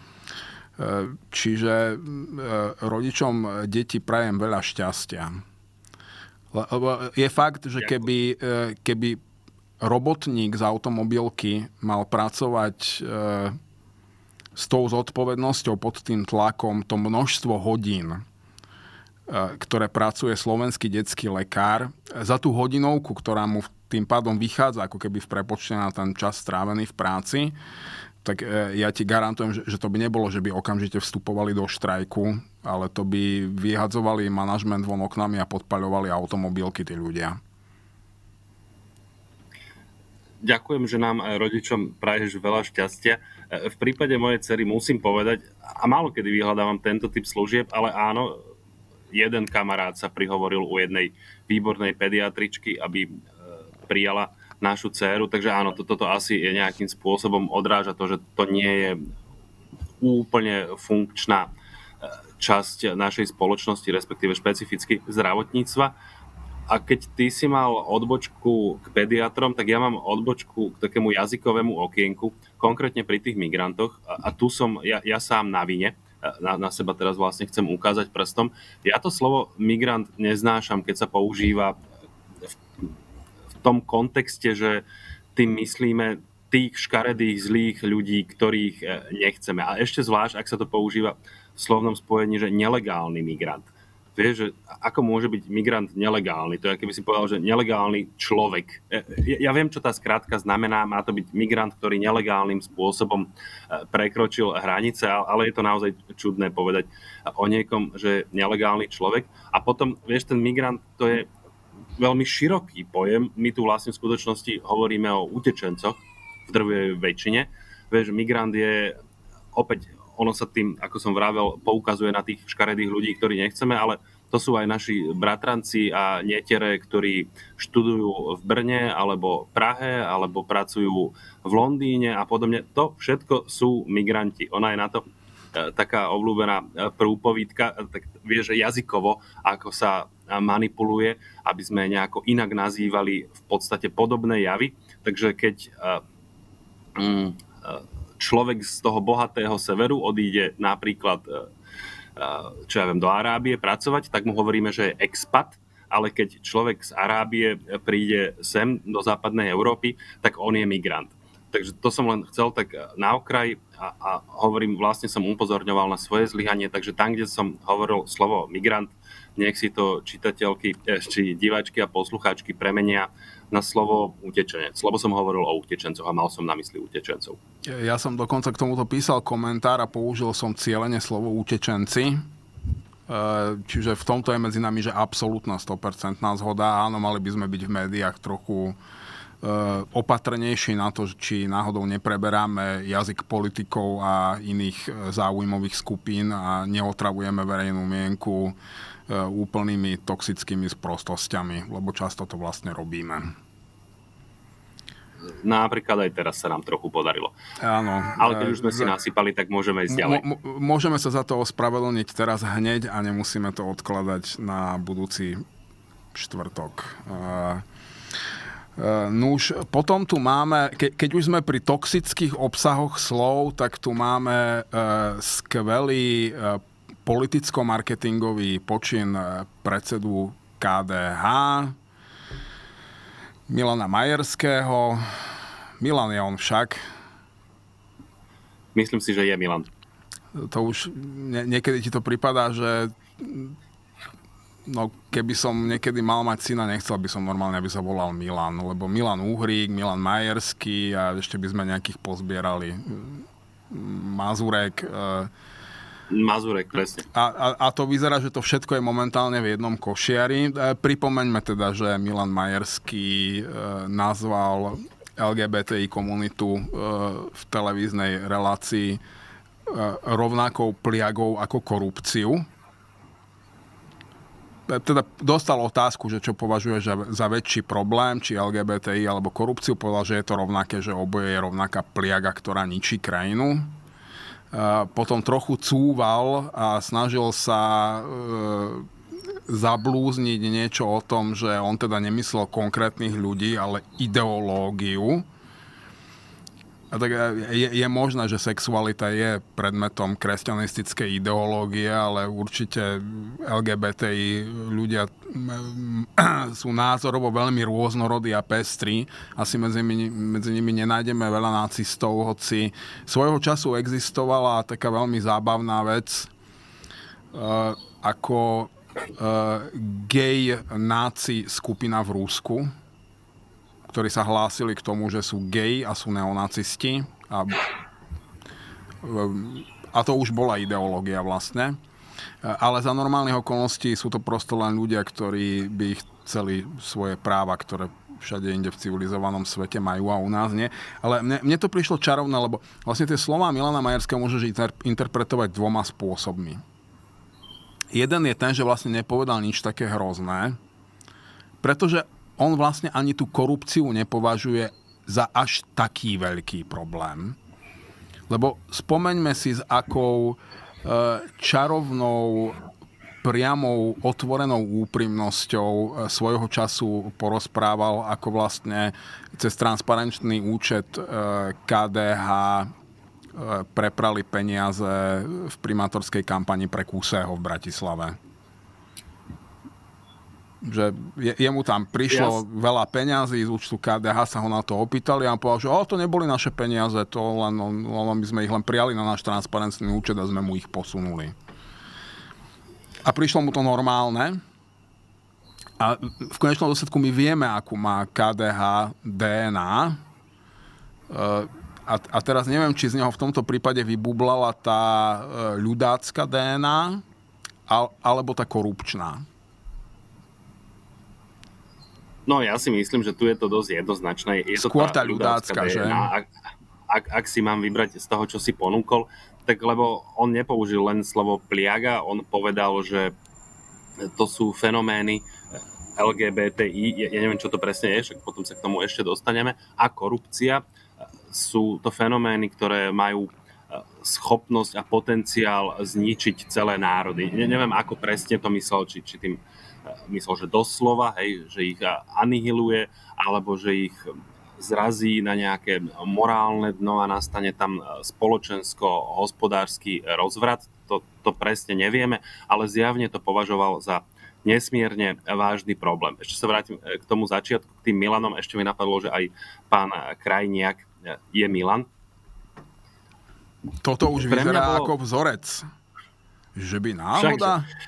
Čiže rodičom detí prajem veľa šťastia. Lebo je fakt, že keby, keby robotník z automobilky mal pracovať s tou zodpovednosťou pod tým tlakom, to množstvo hodín, ktoré pracuje slovenský detský lekár, za tú hodinovku, ktorá mu tým pádom vychádza ako keby v prepočte na ten čas strávený v práci, tak ja ti garantujem, že to by nebolo, že by okamžite vstupovali do štrajku, ale to by vyhadzovali manažment von oknami a podpaľovali automobilky tí ľudia. Ďakujem, že nám rodičom praješ veľa šťastia. V prípade mojej dcery musím povedať, a málo kedy vyhľadávam tento typ služieb, ale áno, jeden kamarát sa prihovoril u jednej výbornej pediatričky, aby prijala našu dcéru, takže áno, toto to, to asi je nejakým spôsobom odráža to, že to nie je úplne funkčná časť našej spoločnosti, respektíve špecificky zdravotníctva. A keď ty si mal odbočku k pediatrom, tak ja mám odbočku k takému jazykovému okienku, konkrétne pri tých migrantoch. A, a tu som ja, ja sám na vine, na, na seba teraz vlastne chcem ukázať prstom. Ja to slovo migrant neznášam, keď sa používa v, v tom kontexte, že tým myslíme tých škaredých, zlých ľudí, ktorých nechceme. A ešte zvlášť, ak sa to používa v slovnom spojení, že nelegálny migrant. Vieš, že ako môže byť migrant nelegálny? To je, keby si povedal, že nelegálny človek. Ja, ja viem, čo tá skrátka znamená. Má to byť migrant, ktorý nelegálnym spôsobom prekročil hranice, ale je to naozaj čudné povedať o niekom, že je nelegálny človek. A potom, vieš, ten migrant, to je veľmi široký pojem. My tu vlastne v skutočnosti hovoríme o utečencoch v drvivej väčšine. Vieš, migrant je opäť... Ono sa tým, ako som vravel, poukazuje na tých škaredých ľudí, ktorí nechceme, ale to sú aj naši bratranci a netere, ktorí študujú v Brne, alebo Prahe, alebo pracujú v Londýne a podobne. To všetko sú migranti. Ona je na to e, taká obľúbená prúpovídka, tak vieš, jazykovo, ako sa manipuluje, aby sme nejako inak nazývali v podstate podobné javy. Takže keď e, mm, e, človek z toho bohatého severu odíde napríklad čo ja viem, do Arábie pracovať, tak mu hovoríme, že je expat, ale keď človek z Arábie príde sem do západnej Európy, tak on je migrant. Takže to som len chcel tak na okraj a, a hovorím, vlastne som upozorňoval na svoje zlyhanie, takže tam, kde som hovoril slovo migrant, nech si to čitateľky, či diváčky a poslucháčky premenia na slovo utečenec. Lebo som hovoril o utečencoch a mal som na mysli utečencov. Ja som dokonca k tomuto písal komentár a použil som cielene slovo utečenci. Čiže v tomto je medzi nami, že absolútna sto percent zhoda. Áno, mali by sme byť v médiách trochu opatrnejší na to, či náhodou nepreberáme jazyk politikov a iných záujmových skupín a neotravujeme verejnú mienku úplnými toxickými sprostosťami, lebo často to vlastne robíme. Napríklad aj teraz sa nám trochu podarilo. Áno. Ale keď už sme si nasypali, tak môžeme ísť ďalej. M- môžeme sa za to ospravedlniť teraz hneď a nemusíme to odkladať na budúci štvrtok. Nuž, potom tu máme, ke, keď už sme pri toxických obsahoch slov, tak tu máme skvelý politicko-marketingový počin predsedu ká dé há, Milana Majerského. Milan je on však. Myslím si, že je Milan. To už nie, niekedy ti to pripadá, že no, keby som niekedy mal mať syna, nechcel by som normálne, aby sa volal Milan, lebo Milan Uhrík, Milan Majerský a ešte by sme nejakých pozbierali. Mazurek. Mazurek, presne. A, a, a to vyzerá, že to všetko je momentálne v jednom košiari. Pripomeňme teda, že Milan Majerský nazval el gé bé té í komunitu v televíznej relácii rovnakou pliagou ako korupciu. Teda dostal otázku, že čo považuje za, za väčší problém, či el gé bé té í alebo korupciu. Povedal, že je to rovnaké, že oboje je rovnaká pliaga, ktorá ničí krajinu. Potom trochu cúval a snažil sa zablúzniť niečo o tom, že on teda nemyslel konkrétnych ľudí, ale ideológiu. A tak je, je možné, že sexualita je predmetom kresťanistickej ideológie, ale určite el gé bé té í ľudia sú názorovo veľmi rôznorodí a pestrí. Asi medzi nimi, medzi nimi nenájdeme veľa nacistov, hoci svojho času existovala taká veľmi zábavná vec, ako gay náci skupina v Rusku, ktorí sa hlásili k tomu, že sú gay a sú neonacisti. A, a to už bola ideológia vlastne. Ale za normálnych okolností sú to prosto len ľudia, ktorí by chceli svoje práva, ktoré všade inde v civilizovanom svete majú a u nás nie. Ale mne, mne to prišlo čarovné, lebo vlastne tie slová Milana Majerského môžeš interpretovať dvoma spôsobmi. Jeden je ten, že vlastne nepovedal nič také hrozné, pretože on vlastne ani tú korupciu nepovažuje za až taký veľký problém. Lebo spomeňme si, s akou čarovnou, priamou, otvorenou úprimnosťou svojho času porozprával, ako vlastne cez transparentný účet ká dé há preprali peniaze v primátorskej kampani pre Kúseho v Bratislave. Že je, jemu tam prišlo yes. veľa peňazí z účtu ká dé há, sa ho na to opýtali a on povedal, že o, to neboli naše peniaze, to len, len my sme ich len prijali na náš transparentný účet a sme mu ich posunuli. A prišlo mu to normálne. A v konečnom dôsledku my vieme, akú má ká dé há dé en á. A, a teraz neviem, či z neho v tomto prípade vybublala tá ľudácka dé en á alebo tá korupčná. No ja si myslím, že tu je to dosť jednoznačné. Je Skôr to tá tá ľudácka, že? Ak, ak, ak si mám vybrať z toho, čo si ponúkol, tak lebo on nepoužil len slovo pliaga, on povedal, že to sú fenomény el gé bé té í, ja, ja neviem, čo to presne je, však potom sa k tomu ešte dostaneme, a korupcia sú to fenomény, ktoré majú schopnosť a potenciál zničiť celé národy. Ne, neviem, ako presne to myslel, či, či tým myslel, že doslova, hej, že ich anihiluje, alebo že ich zrazí na nejaké morálne dno a nastane tam spoločensko-hospodársky rozvrat. To, to presne nevieme, ale zjavne to považoval za nesmierne vážny problém. Ešte sa vrátim k tomu začiatku, k tým Milanom. Ešte mi napadlo, že aj pán Krajniak je Milan. Toto už Pre vyzerá bolo... ako vzorec. Že by náhoda... Všakže...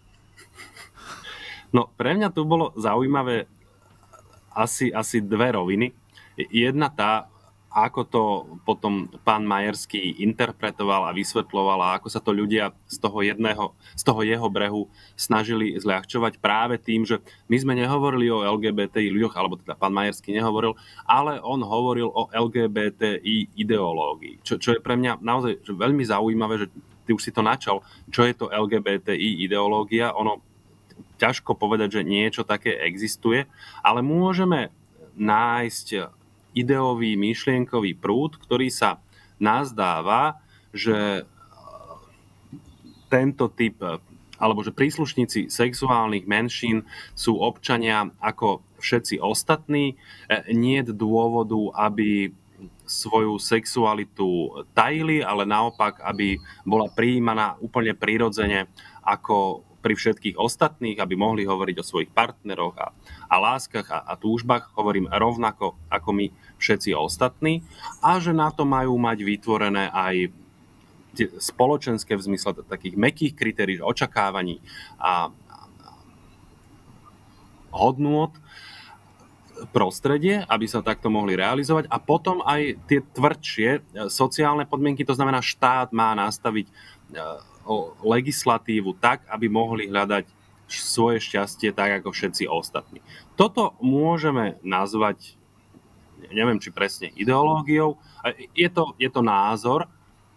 No, pre mňa tu bolo zaujímavé asi, asi dve roviny. Jedna tá, ako to potom pán Majerský interpretoval a vysvetľoval a ako sa to ľudia z toho jedného, z toho jeho brehu snažili zľahčovať práve tým, že my sme nehovorili o el gé bé té í ľuďoch, alebo teda pán Majerský nehovoril, ale on hovoril o el gé bé té í ideológii. Čo, čo je pre mňa naozaj že veľmi zaujímavé, že ty už si to načal, čo je to el gé bé té í ideológia. Ono ťažko povedať, že niečo také existuje, ale môžeme nájsť ideový, myšlienkový prúd, ktorý sa nazdáva, že tento typ alebo že príslušníci sexuálnych menšín sú občania ako všetci ostatní. Nie je dôvodu, aby svoju sexualitu tajili, ale naopak, aby bola prijímaná úplne prirodzene ako pri všetkých ostatných, aby mohli hovoriť o svojich partneroch a, a láskach a, a túžbách, hovorím rovnako ako my všetci ostatní, a že na to majú mať vytvorené aj spoločenské v zmysle takých mäkkých kritérií, očakávaní a hodnôt prostredie, aby sa takto mohli realizovať, a potom aj tie tvrdšie sociálne podmienky, to znamená, štát má nastaviť legislatívu tak, aby mohli hľadať svoje šťastie tak, ako všetci ostatní. Toto môžeme nazvať, neviem, či presne ideológiou, je to, je to názor.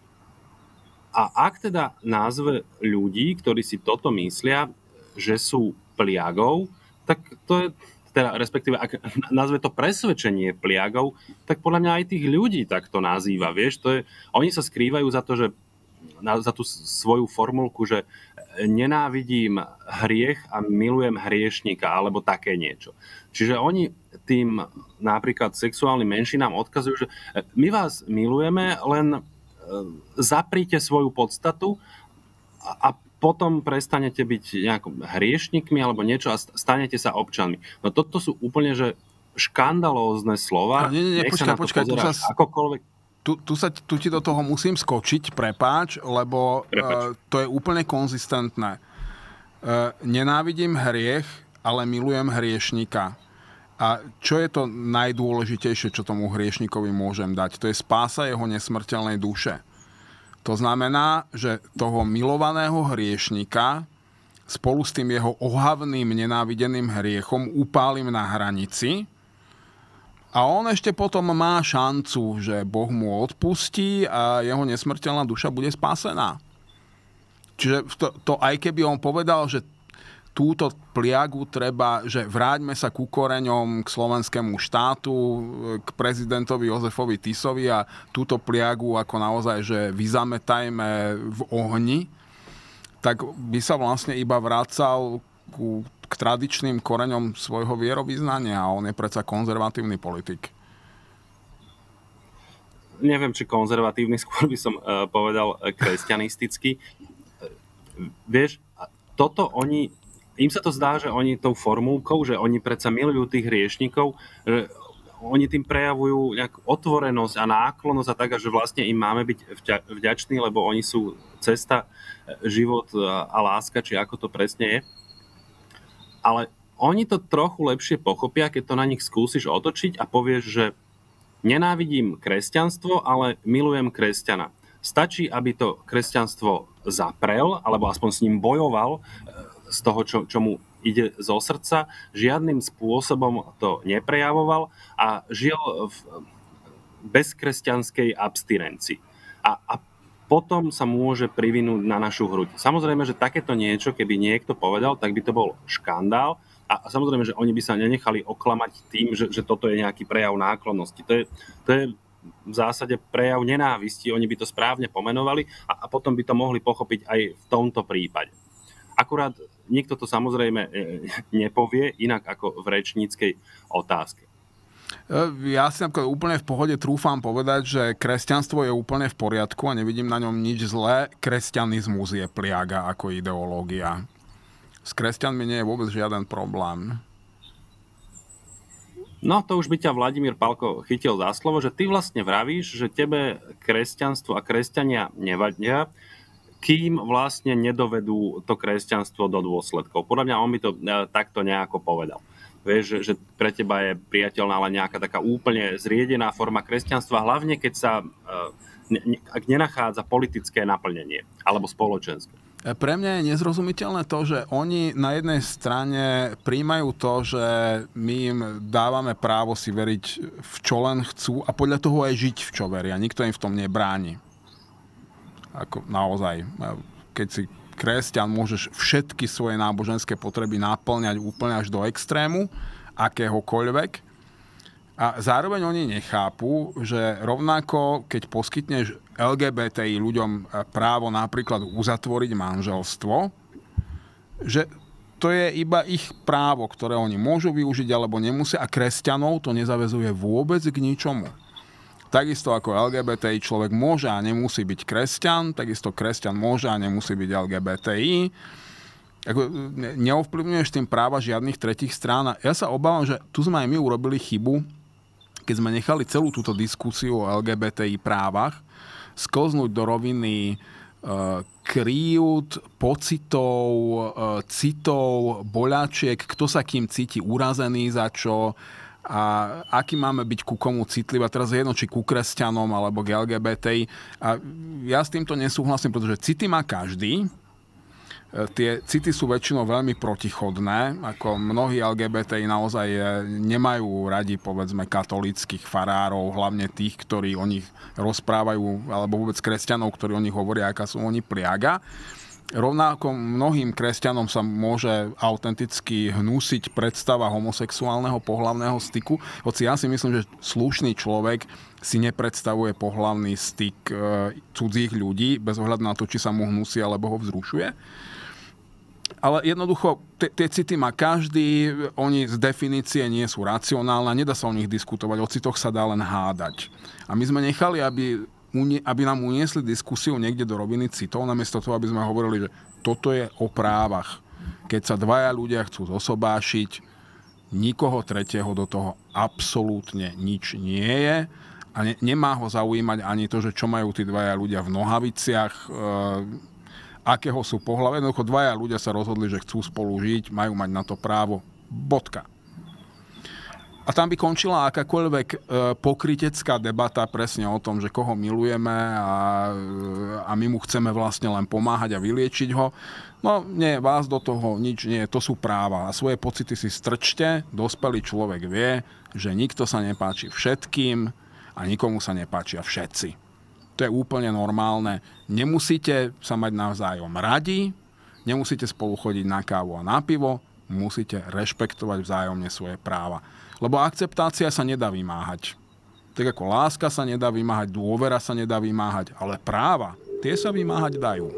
A ak teda názve ľudí, ktorí si toto myslia, že sú pliagou, tak to je, teda respektíve ak nazve to presvedčenie pliagov, tak podľa mňa aj tých ľudí tak to nazýva, vieš, to je, oni sa skrývajú za to, že za tú svoju formulku, že nenávidím hriech a milujem hriešnika, alebo také niečo. Čiže oni tým napríklad sexuálnym menšinám odkazujú, že my vás milujeme, len zapríte svoju podstatu a potom prestanete byť nejakým hriešnikmi alebo niečo a stanete sa občanmi. No toto sú úplne že škandalózne slova. Nie, nie, nie, počkaj, počkaj, tu sa... akokoľvek. Tu, tu, sa, tu ti do toho musím skočiť, prepáč, lebo uh, to je úplne konzistentné. Uh, nenávidím hriech, ale milujem hriešnika. A čo je to najdôležitejšie, čo tomu hriešnikovi môžem dať? To je spása jeho nesmrteľnej duše. To znamená, že toho milovaného hriešnika spolu s tým jeho ohavným nenávideným hriechom upálim na hranici a on ešte potom má šancu, že Boh mu odpustí a jeho nesmrteľná duša bude spásená. Čiže to, to aj keby on povedal, že túto pliagu treba, že vráťme sa ku koreňom, k slovenskému štátu, k prezidentovi Jozefovi Tisovi a túto pliagu ako naozaj, že vyzametajme v ohni, tak by sa vlastne iba vracal ku, k tradičným koreňom svojho vierovyznania a on je predsa konzervatívny politik. Neviem, či konzervatívny, skôr by som uh, povedal kresťanistický. Vieš, toto oni Im sa to zdá, že oni tou formulkou, že oni predsa milujú tých hriešnikov, že oni tým prejavujú nejakú otvorenosť a náklonnosť a tak, že vlastne im máme byť vďační, lebo oni sú cesta, život a láska, či ako to presne je. Ale oni to trochu lepšie pochopia, keď to na nich skúsiš otočiť a povieš, že nenávidím kresťanstvo, ale milujem kresťana. Stačí, aby to kresťanstvo zaprel, alebo aspoň s ním bojoval z toho, čo, čo mu ide zo srdca, žiadnym spôsobom to neprejavoval a žil v bezkresťanskej abstinencii. A, a potom sa môže privinúť na našu hruď. Samozrejme, že takéto niečo, keby niekto povedal, tak by to bol škandál. A samozrejme, že oni by sa nenechali oklamať tým, že, že toto je nejaký prejav náklonnosti. To je, to je v zásade prejav nenávisti. Oni by to správne pomenovali a, a potom by to mohli pochopiť aj v tomto prípade. Akurát nikto to samozrejme nepovie inak ako v rečníckej otázke. Ja si napríklad úplne v pohode trúfam povedať, že kresťanstvo je úplne v poriadku a nevidím na ňom nič zlé. Kresťanizmus je pliaga ako ideológia. S kresťanmi nie je vôbec žiaden problém. No to už by ťa Vladimír Pálko chytil za slovo, že ty vlastne vravíš, že tebe kresťanstvo a kresťania nevadia, kým vlastne nedovedú to kresťanstvo do dôsledkov. Podľa mňa on by to takto nejako povedal. Vieš, že, že pre teba je priateľná ale nejaká taká úplne zriedená forma kresťanstva, hlavne keď sa ne, ne, ak nenachádza politické naplnenie alebo spoločenské. Pre mňa je nezrozumiteľné to, že oni na jednej strane príjmajú to, že my im dávame právo si veriť v čo len chcú a podľa toho aj žiť v čo veria. Nikto im v tom nebráni. Ako naozaj, keď si kresťan, môžeš všetky svoje náboženské potreby naplňať úplne až do extrému, akéhokoľvek. A zároveň oni nechápu, že rovnako, keď poskytneš el gé bé té í ľuďom právo napríklad uzatvoriť manželstvo, že to je iba ich právo, ktoré oni môžu využiť alebo nemusia a kresťanov to nezaväzuje vôbec k ničomu. Takisto ako el gé bé té í človek môže a nemusí byť kresťan, takisto kresťan môže a nemusí byť el gé bé té í. Ako, neovplyvňuješ tým práva žiadnych tretích strán. A ja sa obávam, že tu sme aj my urobili chybu, keď sme nechali celú túto diskusiu o el gé bé té í právach sklznúť do roviny krývd, pocitov, citov, boľačiek, kto sa kým cíti urazený za čo a aký máme byť ku komu citlivý. A teraz je jedno, či ku kresťanom alebo k el gé bé té í. A ja s týmto nesúhlasím, pretože city má každý. Tie city sú väčšinou veľmi protichodné, ako mnohí el gé bé té í naozaj nemajú radi, povedzme, katolíckych farárov, hlavne tých, ktorí o nich rozprávajú, alebo vôbec kresťanov, ktorí o nich hovoria, aká sú oni pliaga. Rovnako mnohým kresťanom sa môže autenticky hnúsiť predstava homosexuálneho pohlavného styku, hoci ja si myslím, že slušný človek si nepredstavuje pohlavný styk cudzích ľudí, bez ohľadu na to, či sa mu hnusí alebo ho vzrušuje. Ale jednoducho, tie city má každý, oni z definície nie sú racionálne, nedá sa o nich diskutovať, o citoch sa dá len hádať. A my sme nechali, aby, aby nám uniesli diskusiu niekde do roviny citov, namiesto toho, aby sme hovorili, že toto je o právach. Keď sa dvaja ľudia chcú zosobášiť, nikoho tretieho do toho absolútne nič nie je a ne, nemá ho zaujímať ani to, že čo majú tí dvaja ľudia v nohaviciach, e, akého sú pohlavia. Jednoducho dvaja ľudia sa rozhodli, že chcú spolu žiť, majú mať na to právo. Bodka. A tam by končila akákoľvek e, pokrytecká debata presne o tom, že koho milujeme a, a my mu chceme vlastne len pomáhať a vyliečiť ho. No nie, vás do toho nič nie, to sú práva. A svoje pocity si strčte, dospelý človek vie, že nikto sa nepáči všetkým a nikomu sa nepáčia všetci. To je úplne normálne. Nemusíte sa mať navzájom radi, nemusíte spolu chodiť na kávu a na pivo, musíte rešpektovať vzájomne svoje práva. Lebo akceptácia sa nedá vymáhať. Tak ako láska sa nedá vymáhať, dôvera sa nedá vymáhať, ale práva, tie sa vymáhať dajú.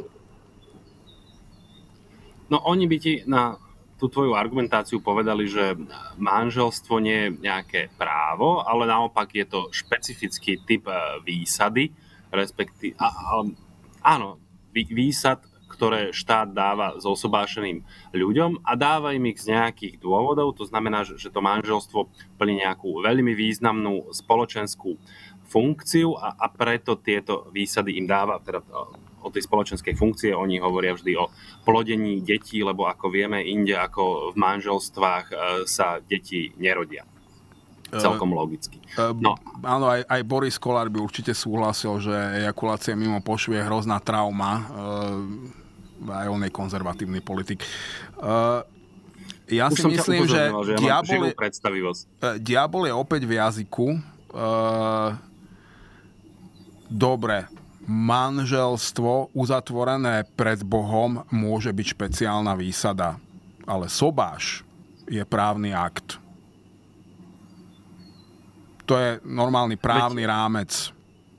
No oni by ti na tú tvoju argumentáciu povedali, že manželstvo nie je nejaké právo, ale naopak je to špecifický typ výsady, respektíve, áno, výsad, ktoré štát dáva zosobášeným ľuďom a dáva im ich z nejakých dôvodov. To znamená, že to manželstvo plní nejakú veľmi významnú spoločenskú funkciu a, a preto tieto výsady im dáva, teda o tej spoločenskej funkcie, oni hovoria vždy o plodení detí, lebo ako vieme, inde ako v manželstvách sa deti nerodia. Celkom logicky. No. Áno, aj, aj Boris Kollár by určite súhlasil, že ejakulácia mimo pošvy je hrozná trauma. Aj on je konzervatívny politik. Ja Už si myslím, že, že ja diabol, je, diabol je opäť v jazyku. Dobre, manželstvo uzatvorené pred Bohom môže byť špeciálna výsada, ale sobáš je právny akt. To je normálny právny rámec.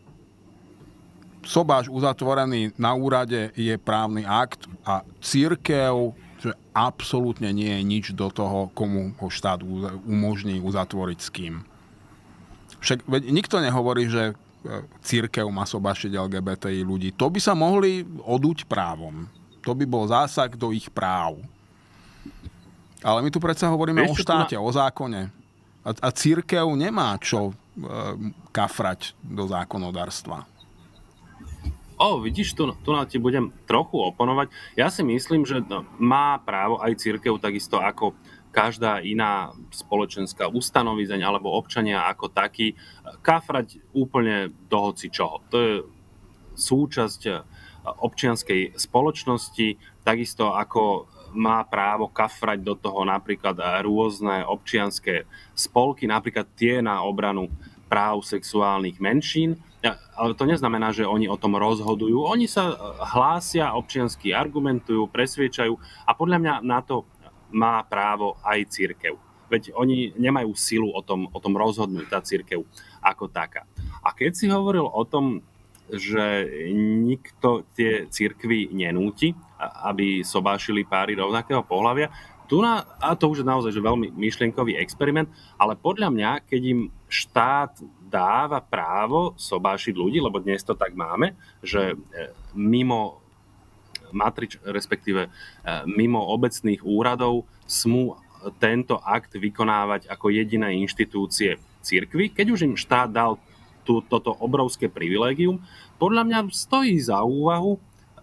Sobáš uzatvorený na úrade je právny akt a cirkev, že absolútne nie je nič do toho, komu ho štát umožní uzatvoriť s kým. Však nikto nehovorí, že cirkev má sobášiť el gé bé té í ľudí. To by sa mohli oduť právom. To by bol zásah do ich práv. Ale my tu predsa hovoríme Vieš, o štáte, na... o zákone. A, a cirkev nemá čo e, kafrať do zákonodárstva. O, vidíš, tu, tu na ti budem trochu oponovať. Ja si myslím, že má právo aj cirkev takisto ako každá iná spoločenská ustanovizeň alebo občania ako taký kafrať úplne do hoci čoho. To je súčasť občianskej spoločnosti, takisto ako má právo kafrať do toho napríklad rôzne občianske spolky, napríklad tie na obranu práv sexuálnych menšín. Ale to neznamená, že oni o tom rozhodujú. Oni sa hlásia, občiansky argumentujú, presviečajú a podľa mňa na to má právo aj cirkev. Veď oni nemajú silu o tom, o tom rozhodnúť, tá cirkev ako taká. A keď si hovoril o tom, že nikto tie cirkvi nenúti, a aby sobášili páry rovnakého pohlavia. Tu na, a to už je naozaj že veľmi myšlienkový experiment, ale podľa mňa, keď im štát dáva právo sobášiť ľudí, lebo dnes to tak máme, že mimo matrič, respektíve mimo obecných úradov smú tento akt vykonávať ako jediné inštitúcie cirkvi. Keď už im štát dal tú, toto obrovské privilégium, podľa mňa stojí za úvahu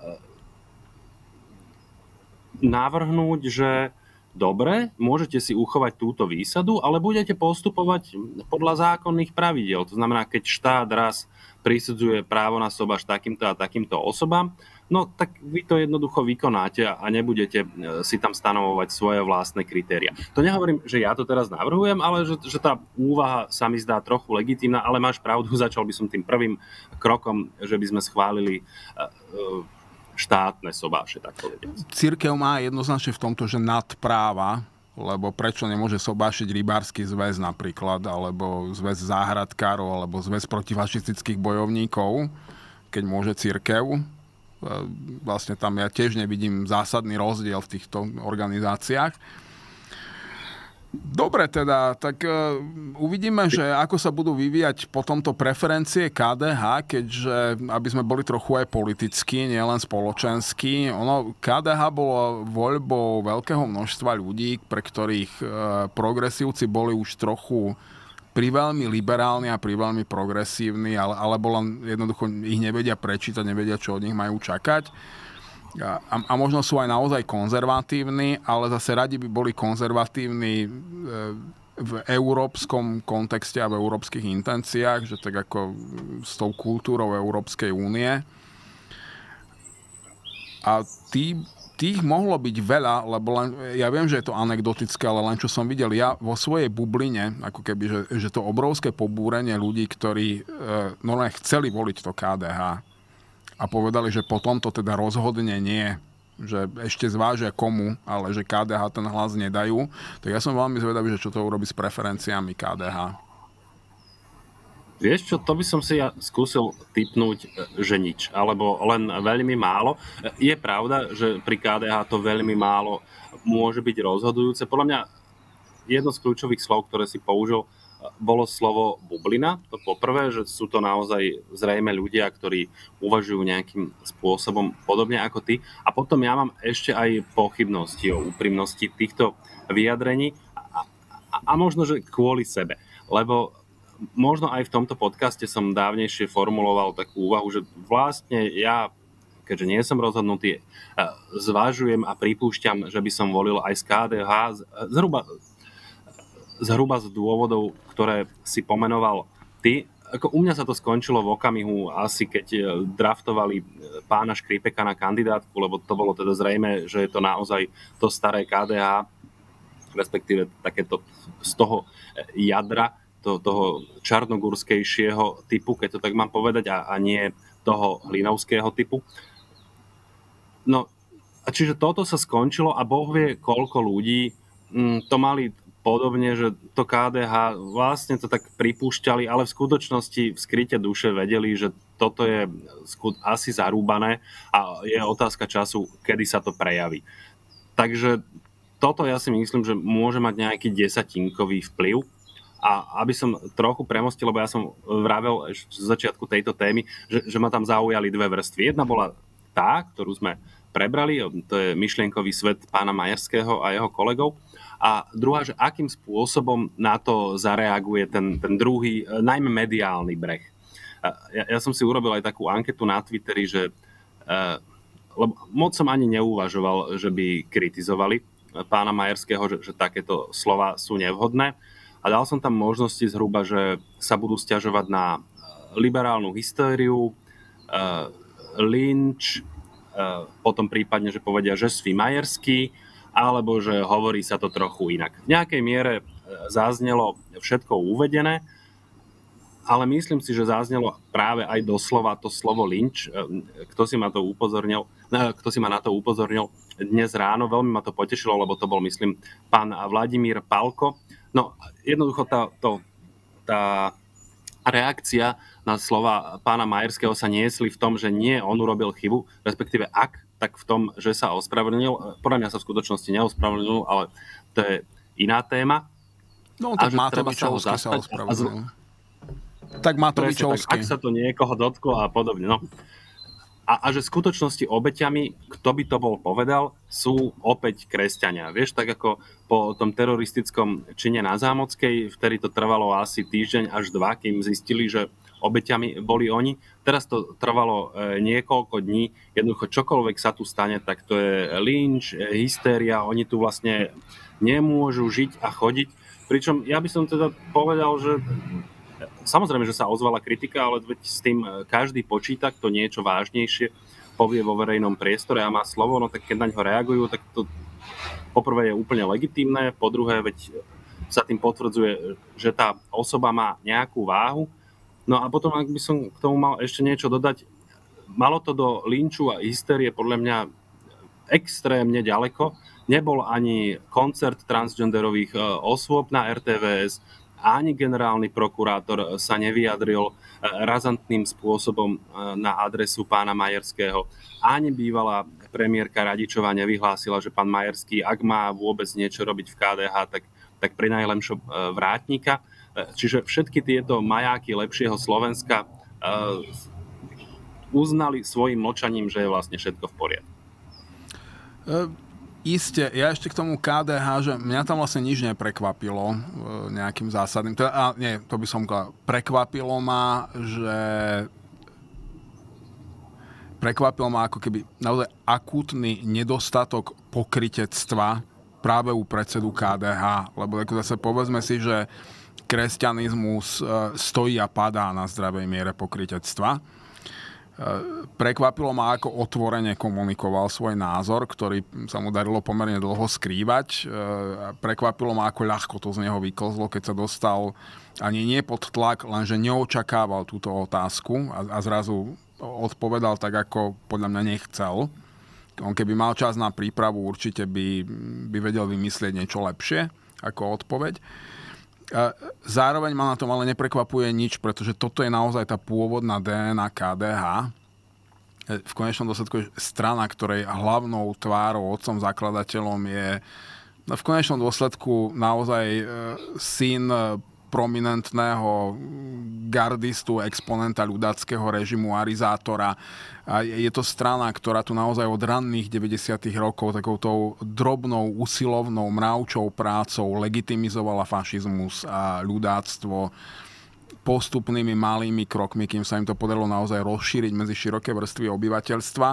navrhnúť, že dobre, môžete si uchovať túto výsadu, ale budete postupovať podľa zákonných pravidiel. To znamená, keď štát raz prisudzuje právo na sobáš takýmto a takýmto osobám, no tak vy to jednoducho vykonáte a nebudete si tam stanovovať svoje vlastné kritéria. To nehovorím, že ja to teraz navrhujem, ale že, že tá úvaha sa mi zdá trochu legitímna, ale máš pravdu, začal by som tým prvým krokom, že by sme schválili štátne sobáše, tak povediac. Cirkev má jednoznačne v tomto, že nadpráva, lebo prečo nemôže sobášiť rybársky zväz napríklad, alebo zväz záhradkárov, alebo zväz protifašistických bojovníkov, keď môže cirkev. Vlastne tam ja tiež nevidím zásadný rozdiel v týchto organizáciách. Dobre teda, tak uh, uvidíme, že ako sa budú vyvíjať po tomto preferencie ká dé há, keďže, aby sme boli trochu aj politicky, nielen spoločensky. Ono, ká dé há bolo voľbou veľkého množstva ľudí, pre ktorých uh, progresívci boli už trochu priveľmi liberálni a priveľmi progresívni, ale, alebo len jednoducho ich nevedia prečítať, nevedia, čo od nich majú čakať. A, a možno sú aj naozaj konzervatívni, ale zase radi by boli konzervatívni v európskom kontexte a v európskych intenciách, že tak ako s tou kultúrou Európskej únie. A tí, tých mohlo byť veľa, lebo len, ja viem, že je to anekdotické, ale len čo som videl ja vo svojej bubline, ako keby, že, že to obrovské pobúrenie ľudí, ktorí e, normálne chceli voliť to ká dé há, a povedali, že potom to teda rozhodne nie, že ešte zvážia komu, ale že ká dé há ten hlas nedajú. Tak ja som veľmi zvedavý, že čo to urobí s preferenciami ká dé há. Vieš čo, to by som si ja skúsil tipnúť, že nič, alebo len veľmi málo. Je pravda, že pri ká dé há to veľmi málo môže byť rozhodujúce. Podľa mňa jedno z kľúčových slov, ktoré si použil, bolo slovo bublina. To poprvé, že sú to naozaj zrejme ľudia, ktorí uvažujú nejakým spôsobom podobne ako ty. A potom ja mám ešte aj pochybnosti o úprimnosti týchto vyjadrení a, a, a možno, že kvôli sebe. Lebo možno aj v tomto podcaste som dávnejšie formuloval takú úvahu, že vlastne ja, keďže nie som rozhodnutý, zvažujem a pripúšťam, že by som volil aj z ká dé há zhruba zhruba z dôvodov, ktoré si pomenoval ty. Ako u mňa sa to skončilo v okamihu asi, keď draftovali pána Škripeka na kandidátku, lebo to bolo teda zrejme, že je to naozaj to staré ká dé há, respektíve takéto z toho jadra, to, toho čarnogurskejšieho typu, keď to tak mám povedať, a, a nie toho hlinovského typu. No, a čiže toto sa skončilo a Boh vie, koľko ľudí mm, to mali podobne, že to ká dé há vlastne to tak pripúšťali, ale v skutočnosti v skryte duše vedeli, že toto je asi zarúbané a je otázka času, kedy sa to prejaví. Takže toto ja si myslím, že môže mať nejaký desatinkový vplyv. A aby som trochu premostil, lebo ja som vravel z začiatku tejto témy, že, že ma tam zaujali dve vrstvy. Jedna bola tá, ktorú sme prebrali, to je myšlienkový svet pána Majerského a jeho kolegov. A druhá, že akým spôsobom na to zareaguje ten, ten druhý, najmä mediálny breh. Ja, ja som si urobil aj takú anketu na Twitteri, že lebo moc som ani neuvažoval, že by kritizovali pána Majerského, že, že takéto slova sú nevhodné. A dal som tam možnosti zhruba, že sa budú sťažovať na liberálnu hystériu, lynč, potom prípadne, že povedia, že svý Majerský, alebo že hovorí sa to trochu inak. V nejakej miere zaznelo všetko uvedené, ale myslím si, že zaznelo práve aj doslova to slovo lynč. Kto si ma to upozornil, kto si ma na to upozornil dnes ráno, veľmi ma to potešilo, lebo to bol, myslím, pán Vladimír Palko. No, jednoducho tá, to, tá reakcia na slova pána Majerského sa niesli v tom, že nie on urobil chybu, respektíve ak tak v tom, že sa ospravedlnil. Podľa mňa sa v skutočnosti neospravedlnil, ale to je iná téma. No tak Matovičovský sa ospravedlnil. Tak Matovičovský. Tak, ak sa to niekoho dotklo a podobne. No. A, a že v skutočnosti obeťami, kto by to bol povedal, sú opäť kresťania. Vieš, tak ako po tom teroristickom čine na Zámockej, vtedy to trvalo asi týždeň až dva, kým zistili, že obeťami boli oni. Teraz to trvalo e, niekoľko dní. Jednoducho čokoľvek sa tu stane, tak to je lynč, e, hystéria. Oni tu vlastne nemôžu žiť a chodiť. Pričom ja by som teda povedal, že samozrejme, že sa ozvala kritika, ale veď s tým každý počíta, kto niečo vážnejšie povie vo verejnom priestore a má slovo, no tak keď na ňo reagujú, tak to poprvé je úplne legitímne, po druhé, veď sa tým potvrdzuje, že tá osoba má nejakú váhu. No a potom, ak by som k tomu mal ešte niečo dodať, malo to do lynču a hystérie podľa mňa extrémne ďaleko. Nebol ani koncert transgenderových osôb na er té vé es, ani generálny prokurátor sa nevyjadril razantným spôsobom na adresu pána Majerského. Ani bývalá premiérka Radičová nevyhlásila, že pán Majerský, ak má vôbec niečo robiť v ká dé há, tak, tak pri najlepšom vrátnika. Čiže všetky tieto majáky lepšieho Slovenska uznali svojim mlčaním, že je vlastne všetko v poriadku. Uh... Isté, ja ešte k tomu ká dé há, že mňa tam vlastne nič neprekvapilo nejakým zásadným. Teda, a nie, to by som povedal. Prekvapilo ma, že prekvapilo ma ako keby naozaj akútny nedostatok pokrytectva práve u predsedu ká dé há. Lebo ako zase povedzme si, že kresťanizmus stojí a padá na zdravej miere pokrytectva. Prekvapilo ma, ako otvorene komunikoval svoj názor, ktorý sa mu darilo pomerne dlho skrývať. Prekvapilo ma, ako ľahko to z neho vyklzlo, keď sa dostal ani nie pod tlak, lenže neočakával túto otázku a, a zrazu odpovedal tak, ako podľa mňa nechcel. On keby mal čas na prípravu, určite by, by vedel vymyslieť niečo lepšie ako odpoveď. Zároveň ma na tom ale neprekvapuje nič, pretože toto je naozaj tá pôvodná dé en á ká dé há. V konečnom dôsledku je strana, ktorej hlavnou tvárou, otcom, zakladateľom je v konečnom dôsledku naozaj syn prominentného gardistu, exponenta ľudáckeho režimu, arizátora. A je to strana, ktorá tu naozaj od ranných deväťdesiatych rokov takoutou drobnou, usilovnou, mravčou prácou legitimizovala fašizmus a ľudáctvo postupnými malými krokmi, kým sa im to podarilo naozaj rozšíriť medzi široké vrstvy obyvateľstva.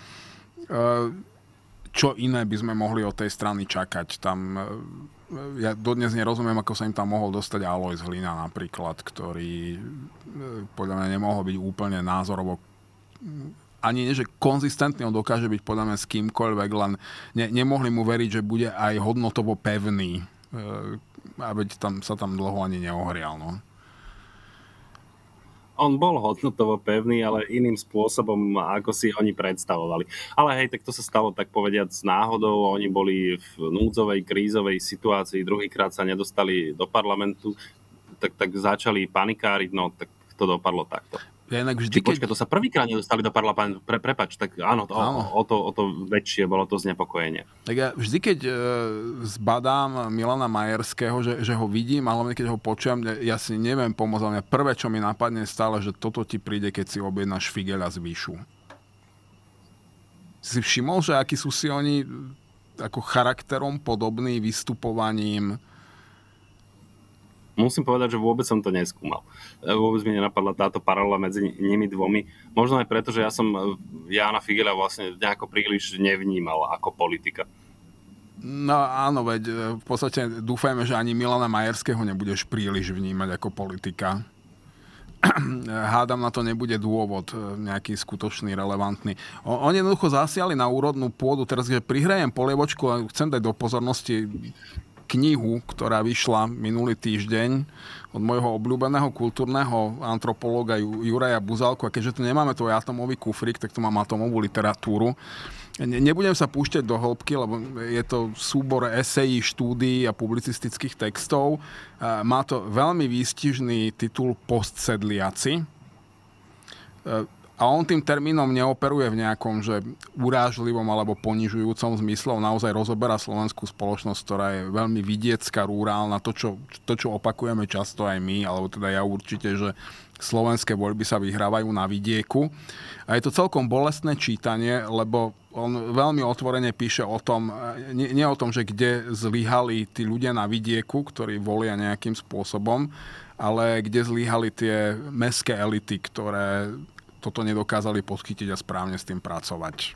Čo iné by sme mohli od tej strany čakať? Tam ja dodnes nerozumiem, ako sa im tam mohol dostať Alojz Hlina napríklad, ktorý podľa mňa nemohol byť úplne názorovo ani nie, že konzistentný, on dokáže byť podľa mňa s kýmkoľvek, len ne, nemohli mu veriť, že bude aj hodnotovo pevný. A veď tam, sa tam dlho ani neohrial. No. On bol hodnotovo pevný, ale iným spôsobom, ako si oni predstavovali. Ale hej, tak to sa stalo, tak povediať, s náhodou. Oni boli v núdzovej, krízovej situácii, druhýkrát sa nedostali do parlamentu, tak, tak začali panikáriť, no tak to dopadlo takto. Ja vždy, Či, počkaj, to sa prvýkrát nedostali do parlamentu, Pre, prepač, tak áno, to, áno. O, o, to, o to väčšie bolo to znepokojenie. Tak ja vždy, keď e, zbadám Milana Majerského, že, že ho vidím, ale keď ho počujem, ja si neviem pomôcť, ale prvé, čo mi napadne stále, že toto ti príde, keď si objednáš Figela z Výšu. Si všimol, že akí sú si oni ako charakterom podobný, vystupovaním? Musím povedať, že vôbec som to neskúmal. Vôbec mi nenapadla táto paralela medzi nimi dvomi. Možno aj preto, že ja som Jána Figela vlastne nejako príliš nevnímal ako politika. No áno, veď v podstate dúfajme, že ani Milana Majerského nebudeš príliš vnímať ako politika. Hádam, na to nebude dôvod nejaký skutočný, relevantný. Oni jednoducho zasiali na úrodnú pôdu. Teraz, keď prihrajem polievočku, a chcem dať do pozornosti knihu, ktorá vyšla minulý týždeň od môjho obľúbeného kultúrneho antropológa Juraja Buzálku. A keďže tu nemáme tvoj atomový kufrík, tak tu mám atomovú literatúru. Nebudem sa púšťať do hĺbky, lebo je to súbor esejí, štúdií a publicistických textov. Má to veľmi výstižný titul Postsedliaci. A A on tým termínom neoperuje v nejakom, že urážlivom alebo ponižujúcom zmysle. On naozaj rozoberá slovenskú spoločnosť, ktorá je veľmi vidiecká, rurálna. To čo, to, čo opakujeme často aj my, alebo teda ja určite, že slovenské voľby sa vyhrávajú na vidieku. A je to celkom bolestné čítanie, lebo on veľmi otvorene píše o tom, nie, nie o tom, že kde zlyhali tí ľudia na vidieku, ktorí volia nejakým spôsobom, ale kde zlyhali tie mestské elity, ktoré toto nedokázali podchytiť a správne s tým pracovať.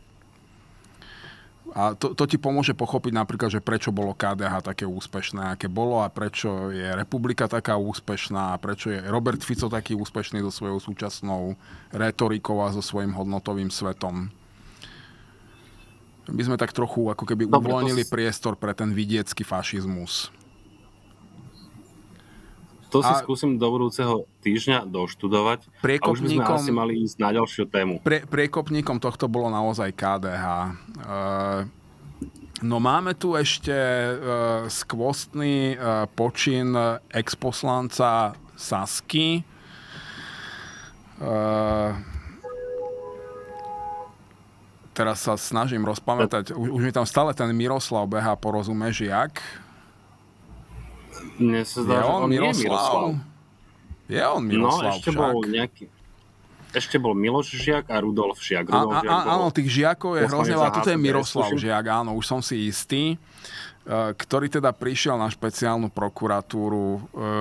A to, to ti pomôže pochopiť napríklad, že prečo bolo ká dé há také úspešné, aké bolo a prečo je Republika taká úspešná a prečo je Robert Fico taký úspešný so svojou súčasnou retorikou a so svojím hodnotovým svetom. My sme tak trochu ako keby Dobre, uvoľnili to... priestor pre ten vidiecký fašizmus. To si a skúsim do budúceho týždňa doštudovať a už by sme asi mali ísť na ďalšiu tému. Pre, priekopníkom tohto bolo naozaj ká dé há. E, no máme tu ešte e, skvostný e, počin exposlanca Sasky. E, teraz sa snažím rozpamätať. Už, už mi tam stále ten Miroslav behá po rozume žiak. Mne sa zdá, je že on on Miroslav? nie je Miroslav. Je on Miroslav No, ešte však. bol nejaký... Ešte bol Miloš Žiak a Rudolf Žiak. Rudolf a, Žiak a, áno, tých žiakov je hrozne veľa. Toto je Miroslav tuším. Žiak, áno, už som si istý, ktorý teda prišiel na špeciálnu prokuratúru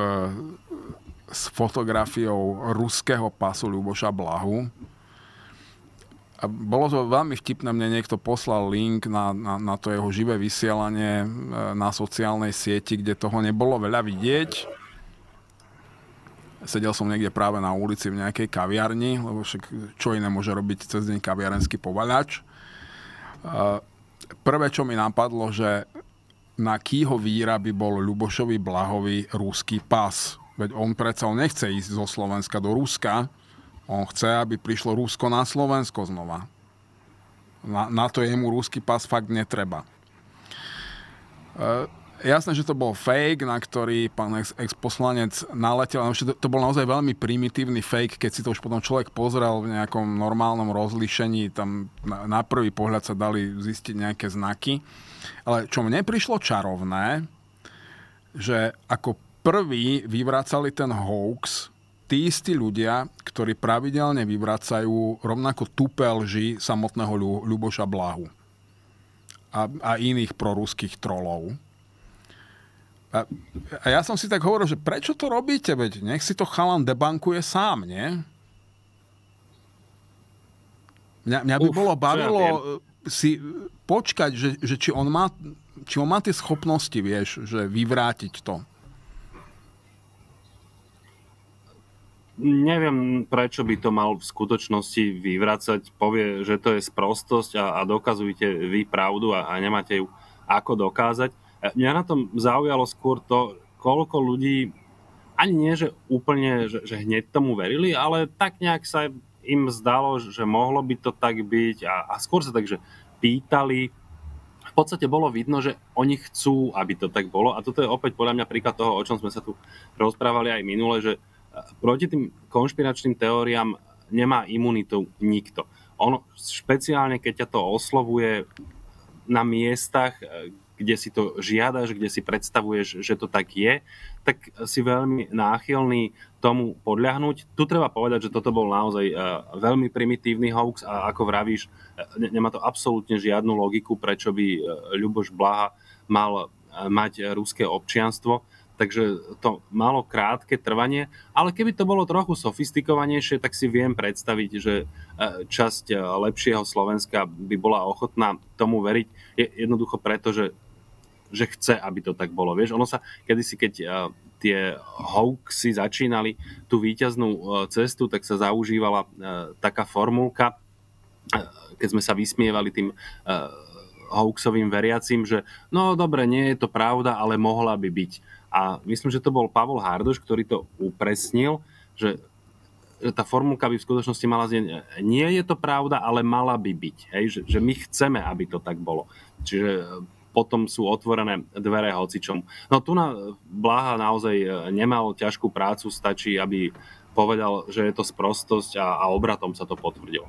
s fotografiou ruského pasu Ľuboša Blahu. A bolo to veľmi vtipné, mne niekto poslal link na, na, na to jeho živé vysielanie na sociálnej sieti, kde toho nebolo veľa vidieť. Sedel som niekde práve na ulici v nejakej kaviarni, lebo však čo iné môže robiť cez deň kaviarenský povaľač. Prvé, čo mi napadlo, že na kýho víra by bol Ľubošovi Blahovi ruský pas. Veď on predsa on nechce ísť zo Slovenska do Ruska, on chce, aby prišlo Rusko na Slovensko znova. Na, na to jemu ruský pas fakt netreba. E, jasné, že to bol fake, na ktorý pán ex, ex-poslanec naletel. To, to bol naozaj veľmi primitívny fake, keď si to už potom človek pozrel v nejakom normálnom rozlíšení. Tam na, na prvý pohľad sa dali zistiť nejaké znaky. Ale čo mne prišlo čarovné, že ako prvý vyvracali ten hoax tí istí ľudia, ktorí pravidelne vyvracajú rovnako tupé lži samotného Ľu, Ľuboša Blahu a, a iných proruských trolov. A, a ja som si tak hovoril, že prečo to robíte? Veď nech si to chalan debankuje sám, nie? Mňa, mňa by Uf, bolo bavilo ja si počkať, že, že či, on má, či on má tie schopnosti, vieš, že vyvrátiť to. Neviem, prečo by to mal v skutočnosti vyvracať. Povie, že to je sprostosť a, a dokazujte vy pravdu a, a nemáte ju ako dokázať. Mňa na tom zaujalo skôr to, koľko ľudí, ani nie, že úplne, že, že hneď tomu verili, ale tak nejak sa im zdalo, že mohlo by to tak byť a, a skôr sa takže pýtali. V podstate bolo vidno, že oni chcú, aby to tak bolo a toto je opäť podľa mňa príklad toho, o čom sme sa tu rozprávali aj minule, že proti tým konšpiračným teóriám nemá imunitu nikto. Ono špeciálne, keď ťa to oslovuje na miestach, kde si to žiadaš, kde si predstavuješ, že to tak je, tak si veľmi náchylný tomu podľahnúť. Tu treba povedať, že toto bol naozaj veľmi primitívny hoax a ako vravíš, nemá to absolútne žiadnu logiku, prečo by Ľuboš Blaha mal mať ruské občianstvo. Takže to malo krátke trvanie, ale keby to bolo trochu sofistikovanejšie, tak si viem predstaviť, že časť lepšieho Slovenska by bola ochotná tomu veriť. Je jednoducho preto, že, že chce, aby to tak bolo. Vieš, ono sa kedysi, keď tie hoaxy začínali tú víťaznú cestu, tak sa zaužívala taká formulka, keď sme sa vysmievali tým hoaxovým veriacim, že no dobre, nie je to pravda, ale mohla by byť. A myslím, že to bol Pavol Hardoš, ktorý to upresnil, že tá formulka by v skutočnosti mala znieť, nie je to pravda, ale mala by byť. Hej? Že, že my chceme, aby to tak bolo. Čiže potom sú otvorené dvere hocičom. No tu na Blaha naozaj nemal ťažkú prácu, stačí, aby povedal, že je to sprostosť a, a obratom sa to potvrdilo.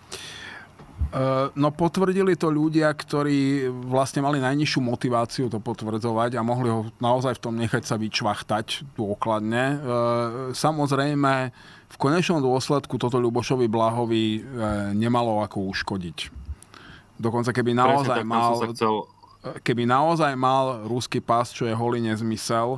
No potvrdili to ľudia, ktorí vlastne mali najnižšiu motiváciu to potvrdzovať a mohli ho naozaj v tom nechať sa vyčvachtať dôkladne. Samozrejme, v konečnom dôsledku toto Ľubošovi Blahovi nemalo ako uškodiť. Dokonca keby naozaj Prečo, mal chcel... keby naozaj mal ruský pás, čo je holý nezmysel,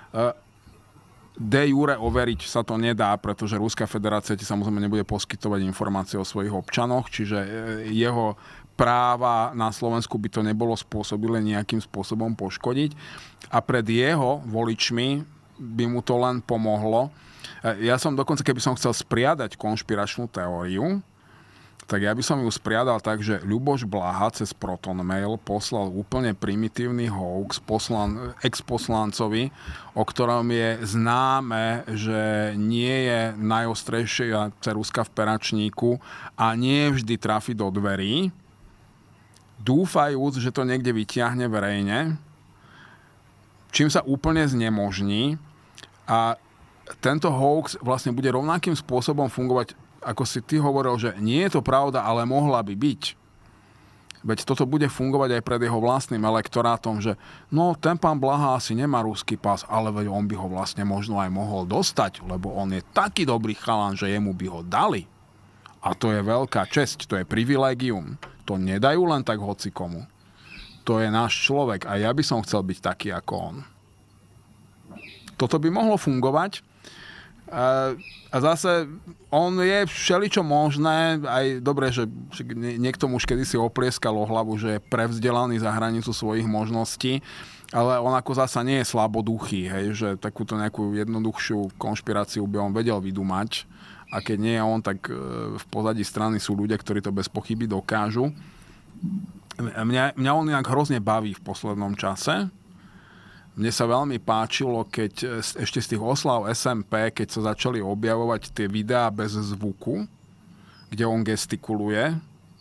de jure overiť sa to nedá, pretože Ruská federácia ti samozrejme nebude poskytovať informácie o svojich občanoch, čiže jeho práva na Slovensku by to nebolo spôsobile nejakým spôsobom poškodiť. A pred jeho voličmi by mu to len pomohlo. Ja som dokonca, keby som chcel spriadať konšpiračnú teóriu, tak ja by som ju spriadal tak, že Ľuboš Blaha cez ProtonMail poslal úplne primitívny hoax poslan, ex-poslancovi, o ktorom je známe, že nie je najostrejšia ceruska v peračníku a nie vždy trafi do dverí, dúfajúc, že to niekde vyťahne verejne, čím sa úplne znemožní a tento hoax vlastne bude rovnakým spôsobom fungovať, ako si ty hovoril, že nie je to pravda, ale mohla by byť. Veď toto bude fungovať aj pred jeho vlastným elektorátom, že no, ten pán Blaha asi nemá ruský pás, ale veď on by ho vlastne možno aj mohol dostať, lebo on je taký dobrý chalan, že jemu by ho dali. A to je veľká česť, to je privilégium. To nedajú len tak hocikomu. To je náš človek a ja by som chcel byť taký ako on. Toto by mohlo fungovať. A, a zase on je všeličo možné, aj dobre, že niekto mu už kedysi oplieskal o hlavu, že je prevzdelaný za hranicu svojich možností, ale on ako zasa nie je slaboduchý, hej, že takúto nejakú jednoduchšiu konšpiráciu by on vedel vydumať a keď nie je on, tak v pozadí strany sú ľudia, ktorí to bez pochyby dokážu. Mňa, mňa on inak hrozne baví v poslednom čase. Mne sa veľmi páčilo, keď ešte z tých oslav es em pé, keď sa začali objavovať tie videá bez zvuku, kde on gestikuluje.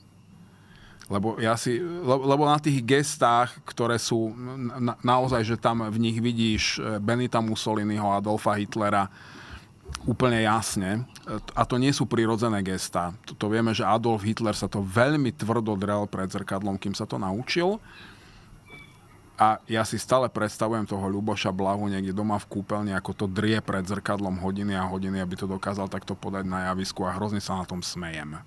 Lebo, ja si, lebo na tých gestách, ktoré sú na, naozaj, že tam v nich vidíš Benita Mussoliniho, Adolfa Hitlera úplne jasne. A to nie sú prirodzené gestá. To, to vieme, že Adolf Hitler sa to veľmi tvrdo drel pred zrkadlom, kým sa to naučil. A ja si stále predstavujem toho Ľuboša Blahu niekde doma v kúpeľni, ako to drie pred zrkadlom hodiny a hodiny, aby to dokázal takto podať na javisku a hrozne sa na tom smejem.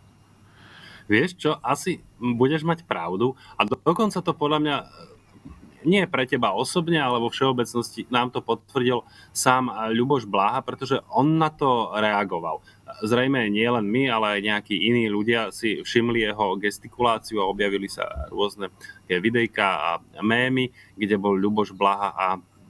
Vieš čo, asi budeš mať pravdu a do, dokonca to podľa mňa nie pre teba osobne, ale vo všeobecnosti nám to potvrdil sám Ľuboš Blaha, pretože on na to reagoval. Zrejme nie len my, ale aj nejakí iní ľudia si všimli jeho gestikuláciu a objavili sa rôzne videjka a mémy, kde bol Ľuboš Blaha a,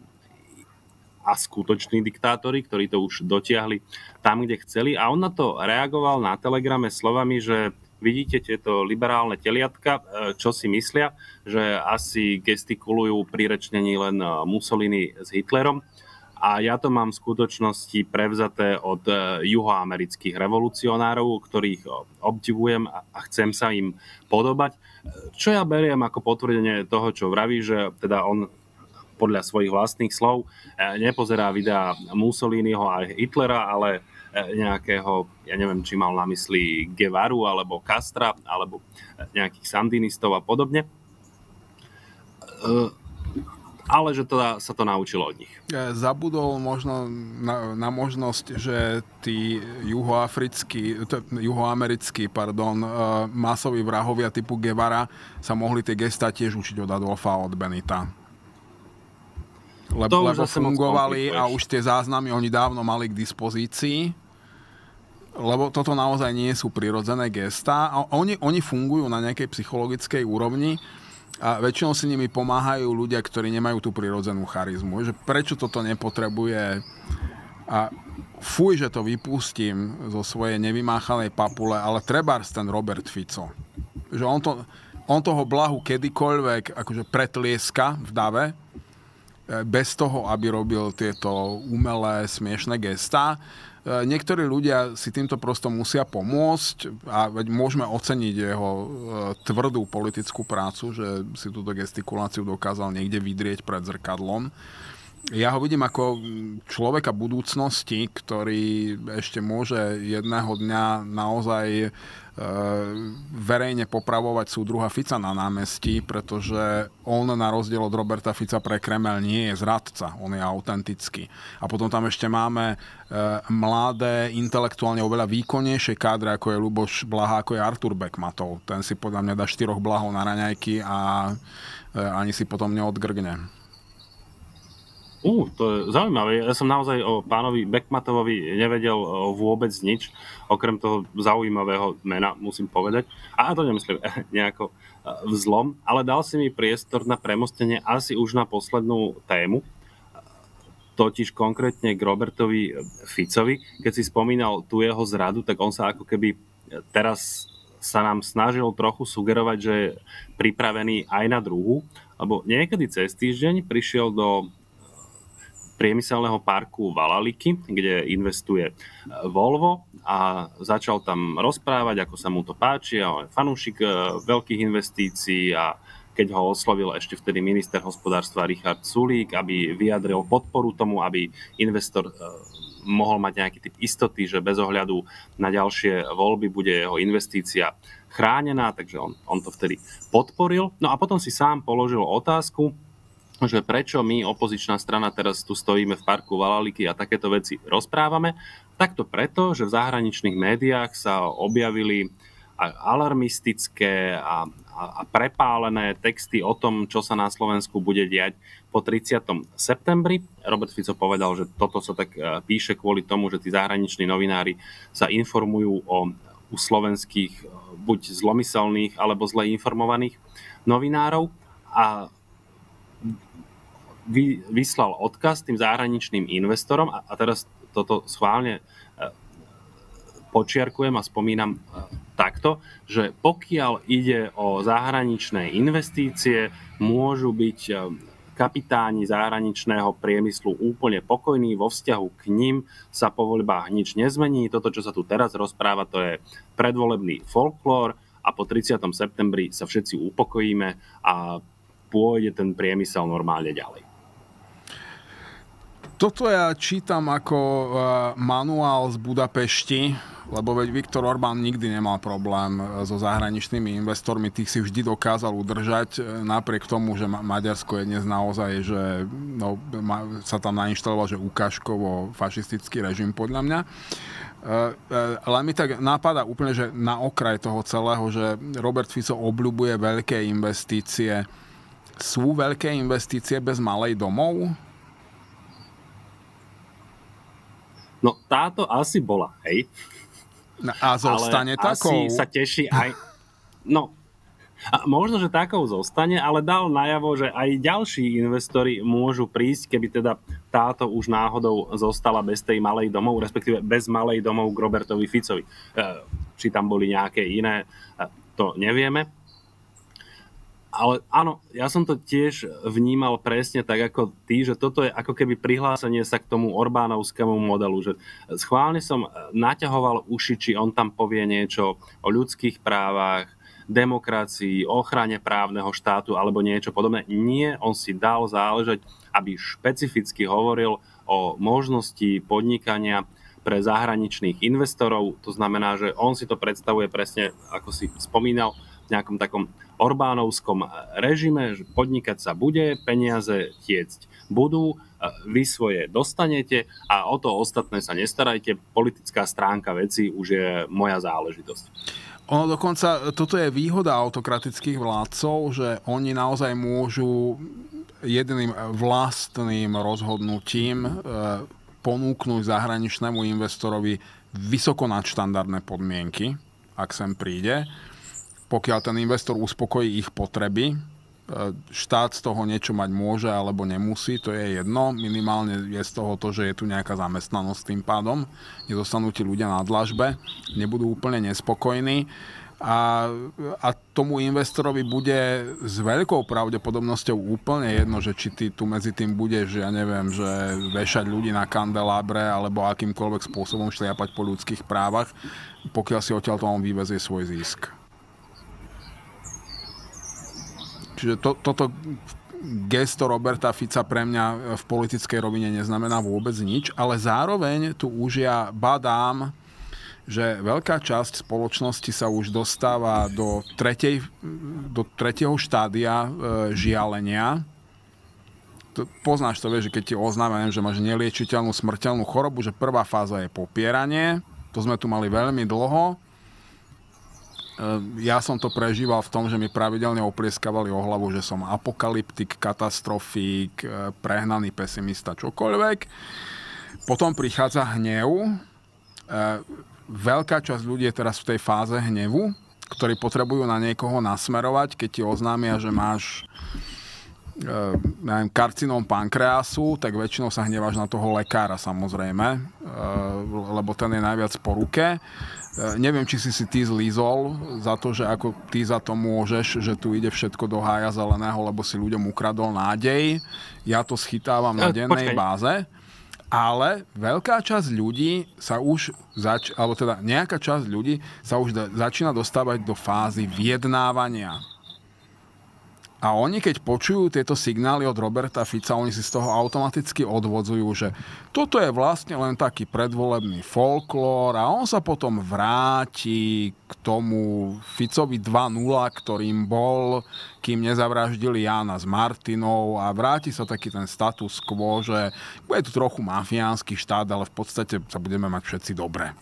a skutoční diktátori, ktorí to už dotiahli tam, kde chceli. A on na to reagoval na Telegrame slovami, že vidíte tieto liberálne teliatka, čo si myslia, že asi gestikulujú pri rečnení len Mussolini s Hitlerom. A ja to mám v skutočnosti prevzaté od juhoamerických revolucionárov, ktorých obdivujem a chcem sa im podobať. Čo ja beriem ako potvrdenie toho, čo vraví, že teda on podľa svojich vlastných slov nepozerá videá Mussoliniho a Hitlera, ale nejakého, ja neviem, či mal na mysli Guevaru, alebo Castra, alebo nejakých sandinistov a podobne. Ale že teda sa to naučilo od nich. Zabudol možno na, na možnosť, že tí juhoafrickí, juhoamerickí, pardon, masoví vrahovia typu Guevara sa mohli tie gestá tiež učiť od Adolfa a od Benita. Lebo, lebo fungovali a už tie záznamy oni dávno mali k dispozícii. Lebo toto naozaj nie sú prirodzené gestá. Oni, oni fungujú na nejakej psychologickej úrovni a väčšinou si nimi pomáhajú ľudia, ktorí nemajú tú prirodzenú charizmu. Že prečo toto nepotrebuje a fuj, že to vypustím zo svojej nevymáchanej papule, ale trebárs ten Robert Fico. Že on, to, on toho Blahu kedykoľvek akože pretlieska v dave, bez toho, aby robil tieto umelé, smiešné gestá. Niektorí ľudia si týmto prosto musia pomôcť a veď môžeme oceniť jeho tvrdú politickú prácu, že si túto gestikuláciu dokázal niekde vydrieť pred zrkadlom. Ja ho vidím ako človeka budúcnosti, ktorý ešte môže jedného dňa naozaj verejne popravovať súdruha Fica na námestí, pretože on na rozdiel od Roberta Fica pre Kremel nie je zradca, on je autentický. A potom tam ešte máme mladé, intelektuálne oveľa výkonnejšie kádre, ako je Ľuboš Blaha, ako je Artur Bekmatov. Ten si podľa mňa dá štyroch Blahov na raňajky a ani si potom neodgrgne. Uh, to je zaujímavé. Ja som naozaj o pánovi Bekmatovovi nevedel vôbec nič, okrem toho zaujímavého mena, musím povedať. A to nemyslím nejako vzlom, ale dal si mi priestor na premostenie asi už na poslednú tému, totiž konkrétne k Robertovi Ficovi. Keď si spomínal tú jeho zradu, tak on sa ako keby teraz sa nám snažil trochu sugerovať, že je pripravený aj na druhú, lebo niekedy cez týždeň prišiel do priemyselného parku Valaliky, kde investuje Volvo a začal tam rozprávať, ako sa mu to páči a on je fanúšik veľkých investícií a keď ho oslovil ešte vtedy minister hospodárstva Richard Sulík, aby vyjadril podporu tomu, aby investor mohol mať nejaký typ istoty, že bez ohľadu na ďalšie voľby bude jeho investícia chránená, takže on, on to vtedy podporil. No a potom si sám položil otázku, že prečo my, opozičná strana, teraz tu stojíme v parku Valaliky a takéto veci rozprávame. Tak to preto, že v zahraničných médiách sa objavili alarmistické a, a, a prepálené texty o tom, čo sa na Slovensku bude diať po tridsiatom septembri. Robert Fico povedal, že toto sa tak píše kvôli tomu, že tí zahraniční novinári sa informujú o u slovenských buď zlomyselných alebo zle informovaných novinárov a Vy, vyslal odkaz tým zahraničným investorom a, a teraz toto schválne e, počiarkujem a spomínam e, takto, že pokiaľ ide o zahraničné investície, môžu byť e, kapitáni zahraničného priemyslu úplne pokojní, vo vzťahu k ním sa po voľbách nič nezmení. Toto, čo sa tu teraz rozpráva, to je predvolebný folklór a po tridsiatom septembri sa všetci upokojíme a pôjde ten priemysel normálne ďalej. Toto ja čítam ako manuál z Budapešti, lebo veď Viktor Orbán nikdy nemal problém so zahraničnými investormi, tých si vždy dokázal udržať, napriek tomu, že Maďarsko je dnes naozaj, že no, sa tam nainštaloval, že ukážkovo fašistický režim podľa mňa. Ale mi tak napadá úplne, že na okraj toho celého, že Robert Fico obľubuje veľké investície. Sú veľké investície bez malej domov? No táto asi bola, hej. A zostane ale takou? Asi sa teší aj... No, a možno, že takou zostane, ale dal najavo, že aj ďalší investori môžu prísť, keby teda táto už náhodou zostala bez tej malej domov, respektíve bez malej domov k Robertovi Ficovi. Či tam boli nejaké iné, to nevieme. Ale áno, ja som to tiež vnímal presne tak ako ty, že toto je ako keby prihlásenie sa k tomu Orbánovskému modelu, že schválne som naťahoval uši, či on tam povie niečo o ľudských právach, demokracii, ochrane právneho štátu alebo niečo podobné. Nie, on si dal záležať, aby špecificky hovoril o možnosti podnikania pre zahraničných investorov. To znamená, že on si to predstavuje presne, ako si spomínal, v nejakom takom Orbánovskom režime, že podnikať sa bude, peniaze tiecť budú, vy svoje dostanete a o to ostatné sa nestarajte. Politická stránka veci už je moja záležitosť. Ono dokonca, toto je výhoda autokratických vládcov, že oni naozaj môžu jedným vlastným rozhodnutím ponúknuť zahraničnému investorovi vysoko nadštandardné podmienky, ak sem príde. Pokiaľ ten investor uspokojí ich potreby, štát z toho niečo mať môže alebo nemusí, to je jedno. Minimálne je z toho to, že je tu nejaká zamestnanosť tým pádom. Nedostanú ti ľudia na dlažbe, nebudú úplne nespokojní. A, a tomu investorovi bude s veľkou pravdepodobnosťou úplne jedno, že či ty tu medzi tým budeš, ja neviem, že vešať ľudí na kandelábre alebo akýmkoľvek spôsobom šliapať po ľudských právach, pokiaľ si odtiaľ tomu vyvezie svoj zisk. Čiže to, toto gesto Roberta Fica pre mňa v politickej rovine neznamená vôbec nič, ale zároveň tu už ja badám, že veľká časť spoločnosti sa už dostáva do, tretej, do tretieho štádia e, žialenia. To, poznáš to, vieš, že keď ti oznámia, že máš neliečiteľnú smrteľnú chorobu, že prvá fáza je popieranie. To sme tu mali veľmi dlho. Ja som to prežíval v tom, že mi pravidelne oplieskavali o hlavu, že som apokalyptik, katastrofík, prehnaný pesimista, čokoľvek. Potom prichádza hnev. Veľká časť ľudí je teraz v tej fáze hnevu, ktorí potrebujú na niekoho nasmerovať, keď ti oznámia, že máš neviem, karcinóm pankreasu, tak väčšinou sa hneváš na toho lekára, samozrejme, lebo ten je najviac po ruke. Neviem, či si si ty zlízol za to, že ako ty za to môžeš, že tu ide všetko do hája zeleného, lebo si ľuďom ukradol nádej. Ja to schytávam na dennej Počkej. báze. Ale veľká časť ľudí sa už, zač- alebo teda nejaká časť ľudí sa už da- začína dostávať do fázy vyjednávania. A oni, keď počujú tieto signály od Roberta Fica, oni si z toho automaticky odvodzujú, že toto je vlastne len taký predvolebný folklór a on sa potom vráti k tomu Ficovi dva nula, ktorým bol, kým nezavraždili Jána s Martinou, a vráti sa taký ten status quo, že bude tu trochu mafiánsky štát, ale v podstate sa budeme mať všetci dobre.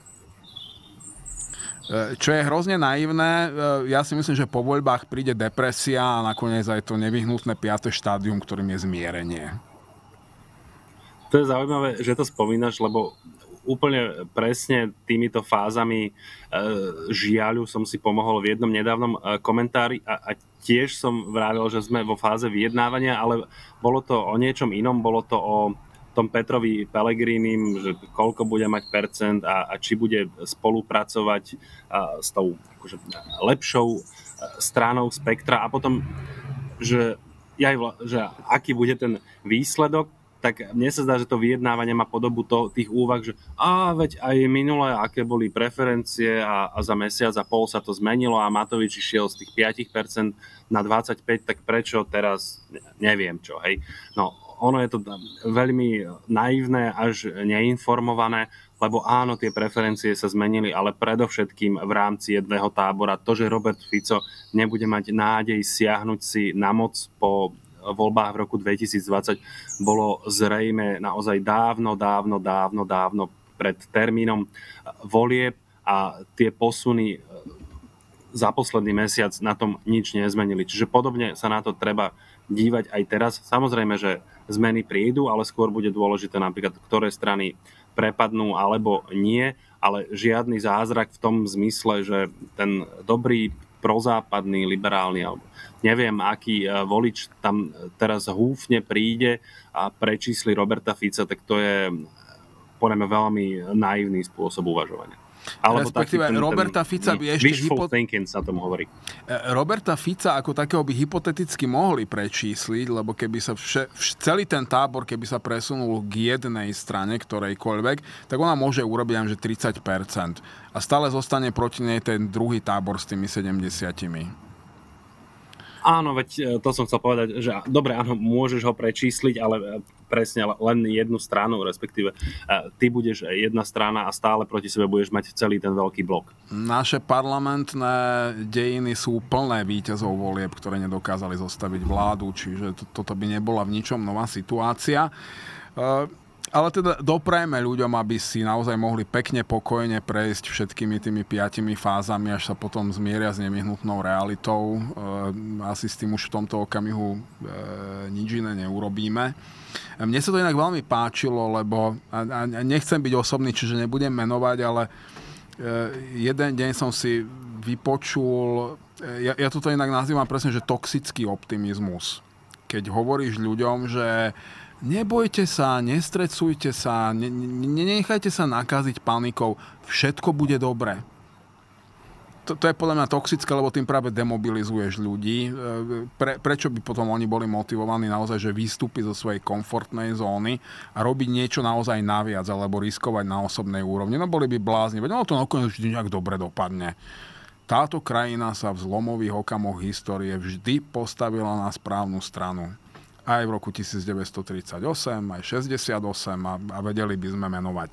Čo je hrozne naivné, ja si myslím, že po voľbách príde depresia a nakoniec aj to nevyhnutné piate štádium, ktorým je zmierenie. To je zaujímavé, že to spomínaš, lebo úplne presne týmito fázami e, žiaľu som si pomohol v jednom nedávnom e, komentári a, a tiež som vravil, že sme vo fáze vyjednávania, ale bolo to o niečom inom, bolo to o tom Petrovi Pellegrinim, že koľko bude mať percent a, a či bude spolupracovať a, s tou akože, lepšou a, stranou spektra a potom, že, aj, že aký bude ten výsledok, tak mne sa zdá, že to vyjednávanie má podobu to, tých úvah, že a veď aj minulé, aké boli preferencie a, a za mesiac a pol sa to zmenilo a Matovič išiel z tých päť percent na dvadsaťpäť percent, tak prečo teraz neviem čo, hej. No, ono je to veľmi naivné, až neinformované, lebo áno, tie preferencie sa zmenili, ale predovšetkým v rámci jedného tábora to, že Robert Fico nebude mať nádej siahnuť si na moc po voľbách v roku dvetisícdvadsať, bolo zrejme naozaj dávno, dávno, dávno, dávno pred termínom volieb a tie posuny za posledný mesiac na tom nič nezmenili. Čiže podobne sa na to treba dívať aj teraz. Samozrejme, že zmeny prídu, ale skôr bude dôležité napríklad, ktoré strany prepadnú alebo nie, ale žiadny zázrak v tom zmysle, že ten dobrý prozápadný, liberálny, alebo neviem, aký volič tam teraz húfne príde a prečísli Roberta Fica, tak to je podľa mňa veľmi naivný spôsob uvažovania. Alebo respektíve taký ten, Roberta ten, Fica by ešte... Wishful hypo... thinking sa tomu hovorí. Roberta Fica ako takého by hypoteticky mohli prečísliť, lebo keby sa vše, celý ten tábor, keby sa presunul k jednej strane, ktorejkoľvek, tak ona môže urobiť aj že tridsať percent. A stále zostane proti nej ten druhý tábor s tými sedemdesiatimi. Áno, veď to som chcel povedať, že dobre, áno, môžeš ho prečísliť, ale presne len jednu stranu, respektíve ty budeš jedna strana a stále proti sebe budeš mať celý ten veľký blok. Naše parlamentné dejiny sú plné víťazov volieb, ktoré nedokázali zostaviť vládu, čiže to, toto by nebola v ničom nová situácia. Ale teda doprajme ľuďom, aby si naozaj mohli pekne, pokojne prejsť všetkými tými piatimi fázami, až sa potom zmieria s nevyhnutnou realitou. Asi s tým už v tomto okamihu nič iné neurobíme. Mne sa to inak veľmi páčilo, lebo a nechcem byť osobný, čiže nebudem menovať, ale jeden deň som si vypočul, ja, ja toto inak nazývam presne, že toxický optimizmus. Keď hovoríš ľuďom, že nebojte sa, nestresujte sa, ne, ne, nechajte sa nakaziť panikou, všetko bude dobre. To, to je podľa mňa toxické, lebo tým práve demobilizuješ ľudí. Pre, prečo by potom oni boli motivovaní naozaj, že vystúpiť zo svojej komfortnej zóny a robiť niečo naozaj naviac, alebo riskovať na osobnej úrovni? No boli by blázni, veď no to nakoniec vždy nejak dobre dopadne. Táto krajina sa v zlomových okamoch histórie vždy postavila na správnu stranu. aj v roku devätnásťtridsaťosem, aj šesťdesiatosem a, a vedeli by sme menovať.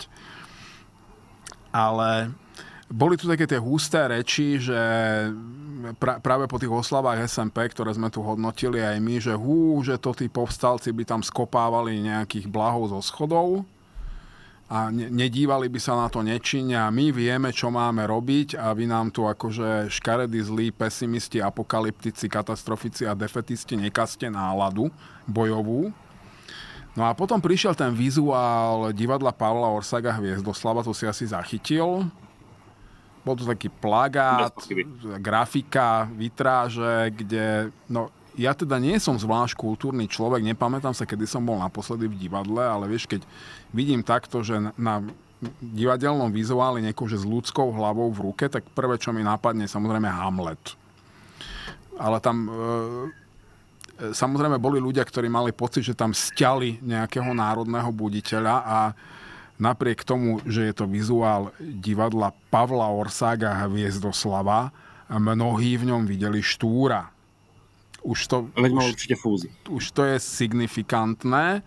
Ale boli tu také tie husté reči, že pra, práve po tých oslavách es en pé, ktoré sme tu hodnotili aj my, že hú, že to tí povstalci by tam skopávali nejakých blahov zo schodov a ne, nedívali by sa na to nečinne a my vieme, čo máme robiť a vy nám tu akože škaredí, zlí, pesimisti, apokalyptici, katastrofici a defetisti nekaste náladu bojovú. No a potom prišiel ten vizuál divadla Pavla Orsaga Hviezdoslava, to si asi zachytil. Bol to taký plagát, grafika, vitráže, kde... No, ja teda nie som zvlášť kultúrny človek, nepamätám sa, kedy som bol naposledy v divadle, ale vieš, keď vidím takto, že na divadelnom vizuáli niekoho, že s ľudskou hlavou v ruke, tak prvé, čo mi napadne, je samozrejme Hamlet. Ale tam... E, samozrejme boli ľudia, ktorí mali pocit, že tam sťali nejakého národného buditeľa a napriek tomu, že je to vizuál divadla Pavla Orsága Hviezdoslava, mnohí v ňom videli Štúra. Už to, Veď mal určite fúzi. Už to je signifikantné,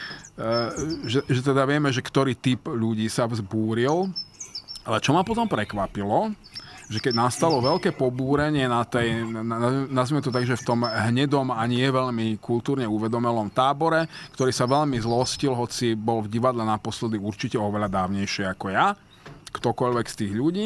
že, že teda vieme, že ktorý typ ľudí sa vzbúril. Ale čo ma potom prekvapilo, že keď nastalo veľké pobúrenie na tej, nazvime to tak, že v tom hnedom a nie veľmi kultúrne uvedomelom tábore, ktorý sa veľmi zlostil, hoci bol v divadle naposledy určite oveľa dávnejšie ako ja, ktokoľvek z tých ľudí,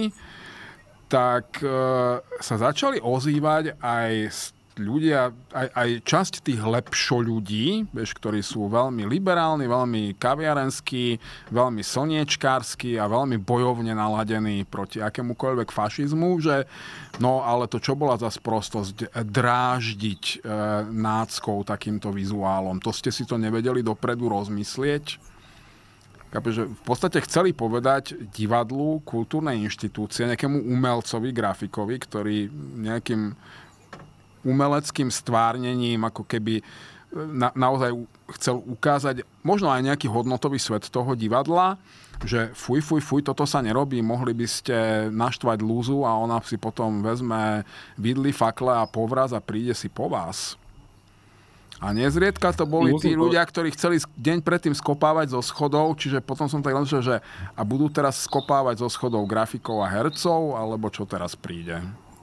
tak e, sa začali ozývať aj ľudia, aj, aj časť tých lepšo ľudí, vieš, ktorí sú veľmi liberálni, veľmi kaviarenskí, veľmi slniečkársky a veľmi bojovne naladení proti akémukoľvek fašizmu, že no ale to čo bola za sprostosť dráždiť e, náckou takýmto vizuálom. To ste si to nevedeli dopredu rozmyslieť? Že v podstate chceli povedať divadlu, kultúrnej inštitúcie, nejakému umelcovi, grafikovi, ktorý nejakým umeleckým stvárnením ako keby na, naozaj chcel ukázať možno aj nejaký hodnotový svet toho divadla, že fuj, fuj, fuj, toto sa nerobí, mohli by ste naštvať lúzu a ona si potom vezme vidly, fakle a povraz a príde si po vás. A nezriedka to boli tí ľudia, ktorí chceli deň predtým skopávať zo schodov, čiže potom som tak rozmýšľal, že a budú teraz skopávať zo schodov grafikov a hercov, alebo čo teraz príde?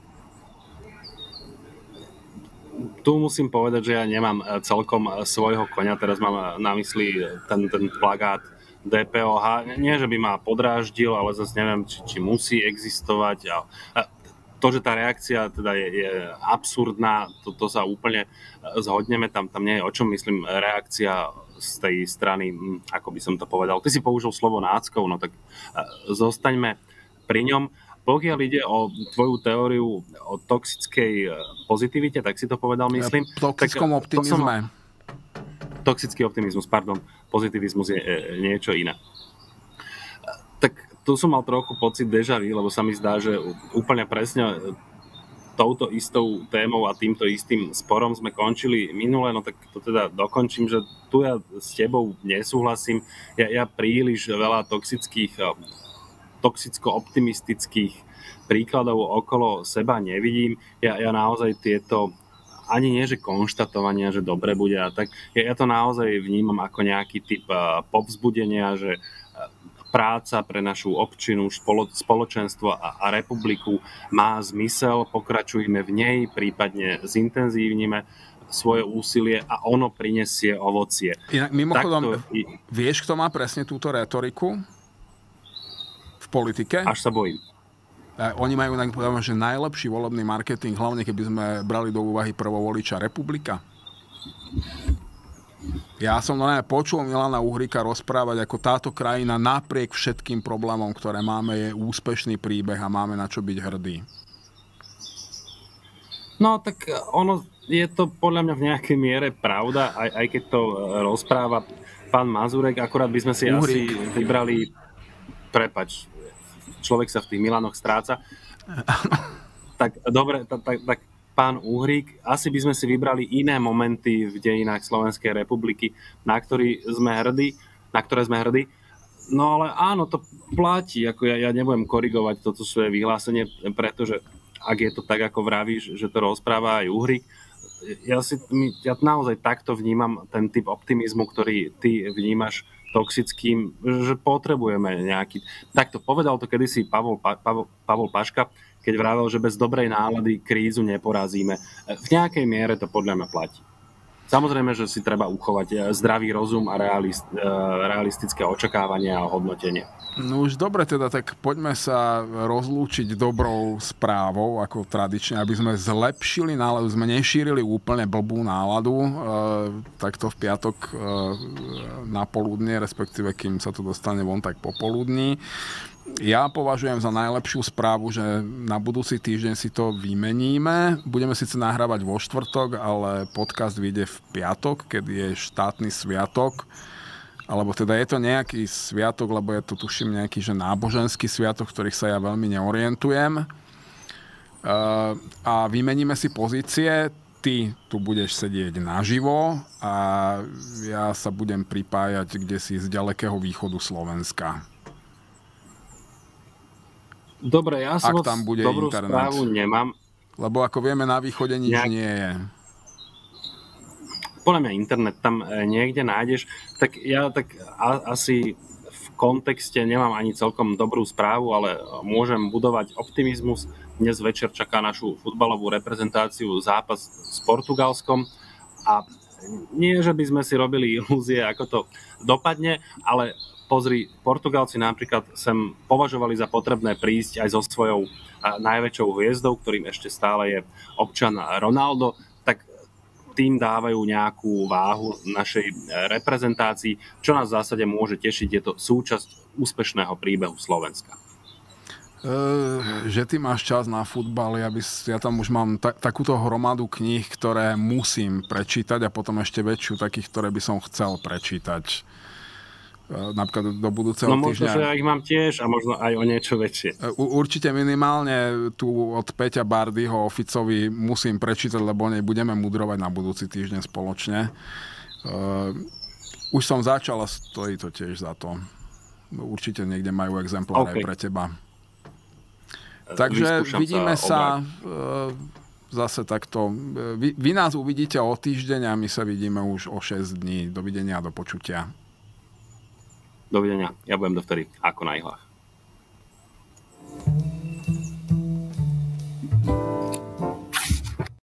Tu musím povedať, že ja nemám celkom svojho koňa, teraz mám na mysli ten, ten plagát dé pé ó há. Nie, že by ma podráždil, ale zase neviem, či, či musí existovať. A to, že tá reakcia teda je, je absurdná, to, to sa úplne zhodneme, tam, tam nie je o čom, myslím, reakcia z tej strany, ako by som to povedal. Ty si použil slovo náckou, no tak zostaňme pri ňom. Pokiaľ ide o tvoju teóriu o toxickej pozitivite, tak si to povedal, myslím. Toxickom optimizme. Som, toxický optimizmus, pardon. Pozitivizmus je e, niečo iné. Tak tu som mal trochu pocit déjà vu, lebo sa mi zdá, že úplne presne touto istou témou a týmto istým sporom sme končili minule, no tak to teda dokončím, že tu ja s tebou nesúhlasím. Ja, ja príliš veľa toxických toxicko-optimistických príkladov okolo seba nevidím. Ja, ja naozaj tieto, ani nie, že konštatovania, že dobre bude a tak, ja, ja to naozaj vnímam ako nejaký typ uh, povzbudenia, že uh, práca pre našu občinu, spolo, spoločenstvo a, a republiku má zmysel, pokračujme v nej, prípadne zintenzívnime svoje úsilie a ono prinesie ovocie. Inak mimochodom, Takto... vieš, kto má presne túto retoriku? Politike. Až sa bojím. Oni majú povedané, že najlepší volebný marketing, hlavne keby sme brali do úvahy prvovoliča Republika. Ja som no počul Milana Uhrika rozprávať, ako táto krajina napriek všetkým problémom, ktoré máme, je úspešný príbeh a máme na čo byť hrdí. No tak ono je to podľa mňa v nejakej miere pravda, aj, aj keď to rozpráva pán Mazurek, akorát by sme si Uhrík. asi vybrali, prepač, človek sa v tých Milanoch stráca. Tak dobre, tak, tak, tak pán Uhrík, asi by sme si vybrali iné momenty v dejinách Slovenskej republiky, na, ktorý sme hrdí, na ktoré sme hrdí. No ale áno, to platí. Ako ja, ja nebudem korigovať toto svoje vyhlásenie, pretože ak je to tak, ako vravíš, že to rozpráva aj Uhrík, ja, si, ja naozaj takto vnímam ten typ optimizmu, ktorý ty vnímaš toxickým, že potrebujeme nejaký... Takto povedal to kedysi Pavol, Pavol, Pavol Paška, keď vravel, že bez dobrej nálady krízu neporazíme. V nejakej miere to podľa mňa platí. Samozrejme, že si treba uchovať zdravý rozum a realist, realistické očakávania a hodnotenie. No už dobre, teda tak poďme sa rozlúčiť dobrou správou, ako tradične, aby sme zlepšili náladu, sme nešírili úplne blbú náladu, e, takto v piatok e, na poludnie, respektíve kým sa to dostane von, tak popoludní. Ja považujem za najlepšiu správu, že na budúci týždeň si to vymeníme. Budeme síce nahrávať vo štvrtok, ale podcast vyjde v piatok, keď je štátny sviatok. Alebo teda je to nejaký sviatok, lebo je to tuším nejaký že náboženský sviatok, v ktorých sa ja veľmi neorientujem. A vymeníme si pozície. Ty tu budeš sedieť naživo a ja sa budem pripájať kdesi z ďalekého východu Slovenska. Dobre, ja som moc dobrú internet. správu nemám. Lebo ako vieme, na východe nič Nejak... nie je. Podľa mňa internet tam niekde nájdeš. Tak ja tak a, asi v kontexte nemám ani celkom dobrú správu, ale môžem budovať optimizmus. Dnes večer čaká našu futbalovú reprezentáciu zápas s Portugalskom a nie, že by sme si robili ilúzie, ako to dopadne, ale pozri, Portugálci napríklad sem považovali za potrebné prísť aj so svojou najväčšou hviezdou, ktorým ešte stále je občan Ronaldo, tak tým dávajú nejakú váhu našej reprezentácii, čo nás v zásade môže tešiť. Je to súčasť úspešného príbehu Slovenska. Uh, že ty máš čas na futbal, ja, by, ja tam už mám ta, takúto hromadu kníh, ktoré musím prečítať a potom ešte väčšiu takých, ktoré by som chcel prečítať. Napríklad do budúceho no, možno, týždňa. No možno, že ja ich mám tiež a možno aj o niečo väčšie. Určite minimálne tu od Peťa Bardyho Oficovi musím prečítať, lebo nej budeme mudrovať na budúci týždeň spoločne. Uh, už som začal a stojí to tiež za to. Určite niekde majú exemplár okay. aj pre teba. Takže Vyskúšam vidíme sa, sa zase takto. Vy, vy nás uvidíte o týždeň a my sa vidíme už o šesť dní. Dovidenia a do počutia. Dovidenia. Ja budem dovtedy ako na ihlách.